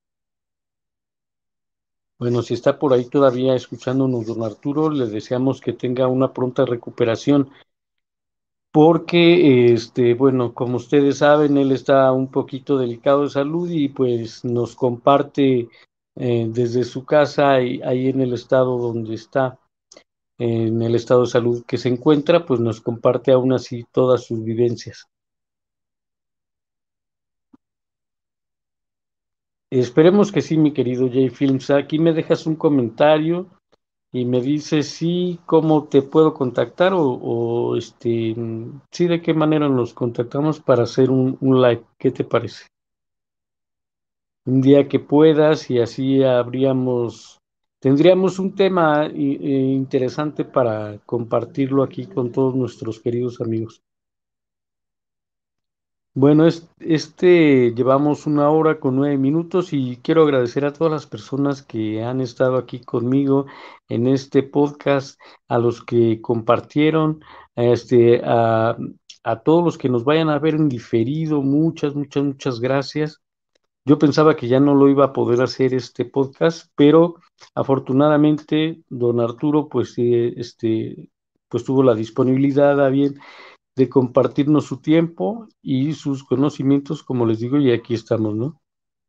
Speaker 1: Bueno, si está por ahí todavía escuchándonos, don Arturo, le deseamos que tenga una pronta recuperación, porque, bueno, como ustedes saben, él está un poquito delicado de salud y pues nos comparte desde su casa y ahí en el estado donde está, en el estado de salud que se encuentra, pues nos comparte aún así todas sus vivencias. Esperemos que sí, mi querido Jay Films. Aquí me dejas un comentario y me dices sí, cómo te puedo contactar sí, de qué manera nos contactamos para hacer un live. ¿Qué te parece? Un día que puedas y así tendríamos un tema interesante para compartirlo aquí con todos nuestros queridos amigos. Bueno, llevamos 1 hora con 9 minutos y quiero agradecer a todas las personas que han estado aquí conmigo en este podcast, a los que compartieron, a, este, a todos los que nos vayan a ver en diferido, muchas gracias. Yo pensaba que ya no lo iba a poder hacer este podcast, pero afortunadamente don Arturo pues sí, pues tuvo la disponibilidad a bien de compartirnos su tiempo y sus conocimientos, como les digo, y aquí estamos, ¿no?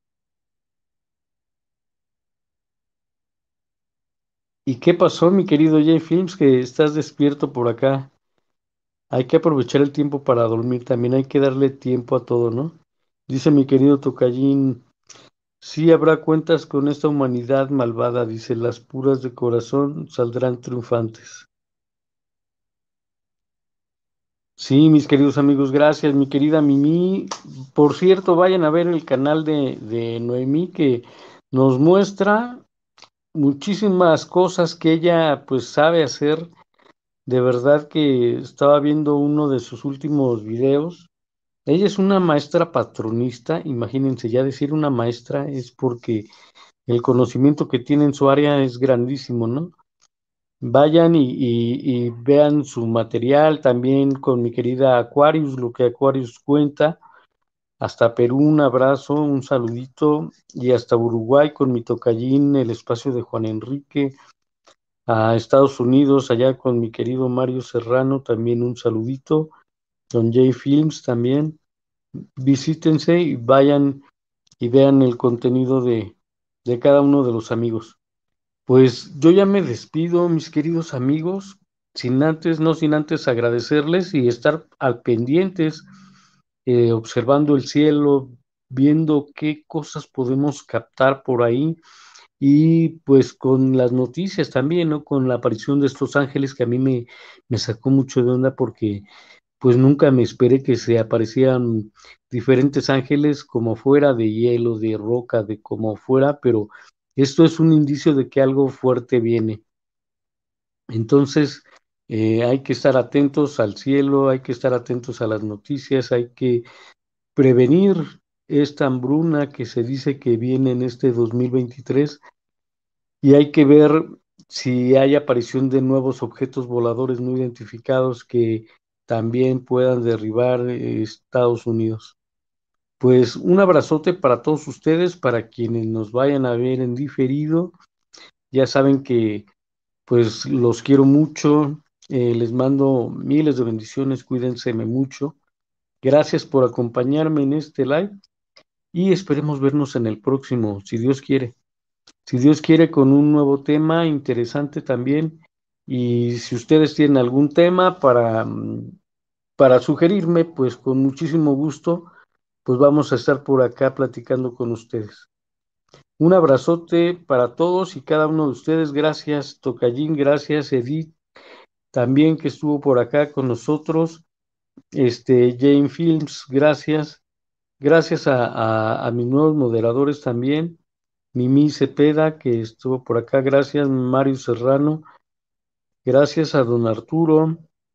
Speaker 1: ¿Y qué pasó, mi querido Jay Films, que estás despierto por acá? Hay que aprovechar el tiempo para dormir, también hay que darle tiempo a todo, ¿no? Dice mi querido Tocallín, sí habrá cuentas con esta humanidad malvada, dice, las puras de corazón saldrán triunfantes. Sí, mis queridos amigos, gracias, mi querida Mimi. Por cierto, vayan a ver el canal de Noemí que nos muestra muchísimas cosas que ella pues sabe hacer. De verdad que estaba viendo uno de sus últimos videos. Ella es una maestra patronista, imagínense, ya decir una maestra es porque el conocimiento que tiene en su área es grandísimo, ¿no? Vayan y vean su material también con mi querida Aquarius, lo que Aquarius cuenta. Hasta Perú, un abrazo, un saludito. Y hasta Uruguay con mi tocallín, el espacio de Juan Enrique. A Estados Unidos, allá con mi querido Mario Serrano, también un saludito. Don J Films también. Visítense y vayan y vean el contenido de cada uno de los amigos. Pues yo ya me despido, mis queridos amigos, no sin antes agradecerles y estar al pendientes, observando el cielo, viendo qué cosas podemos captar por ahí y pues con las noticias también, ¿no? Con la aparición de estos ángeles que a mí me sacó mucho de onda porque pues nunca me esperé que se aparecieran diferentes ángeles como fuera de hielo, de roca, de como fuera, pero esto es un indicio de que algo fuerte viene. Entonces, hay que estar atentos al cielo, hay que estar atentos a las noticias, hay que prevenir esta hambruna que se dice que viene en este 2023 y hay que ver si hay aparición de nuevos objetos voladores no identificados que también puedan derribar Estados Unidos. Pues un abrazote para todos ustedes, para quienes nos vayan a ver en diferido. Ya saben que pues los quiero mucho, les mando miles de bendiciones, cuídense mucho. Gracias por acompañarme en este live y esperemos vernos en el próximo, si Dios quiere. Si Dios quiere, con un nuevo tema interesante también. Y si ustedes tienen algún tema para sugerirme, pues con muchísimo gusto, pues vamos a estar por acá platicando con ustedes. Un abrazote para todos y cada uno de ustedes. Gracias, Tocallín, gracias, Edith, también que estuvo por acá con nosotros. Jane Films, gracias. Gracias a mis nuevos moderadores también. Mimi Cepeda, que estuvo por acá, gracias, Mario Serrano, gracias a don Arturo.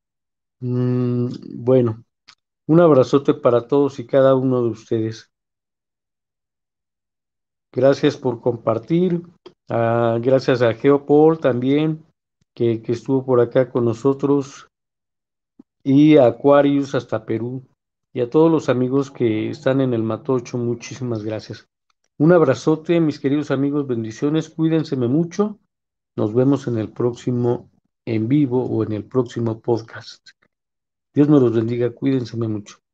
Speaker 1: Bueno, un abrazote para todos y cada uno de ustedes. Gracias por compartir. Gracias a Geopol también, que estuvo por acá con nosotros, y a Aquarius hasta Perú. Y a todos los amigos que están en el Matocho, muchísimas gracias. Un abrazote, mis queridos amigos, bendiciones, cuídense mucho. Nos vemos en el próximo en vivo o en el próximo podcast. Dios me los bendiga, cuídense mucho.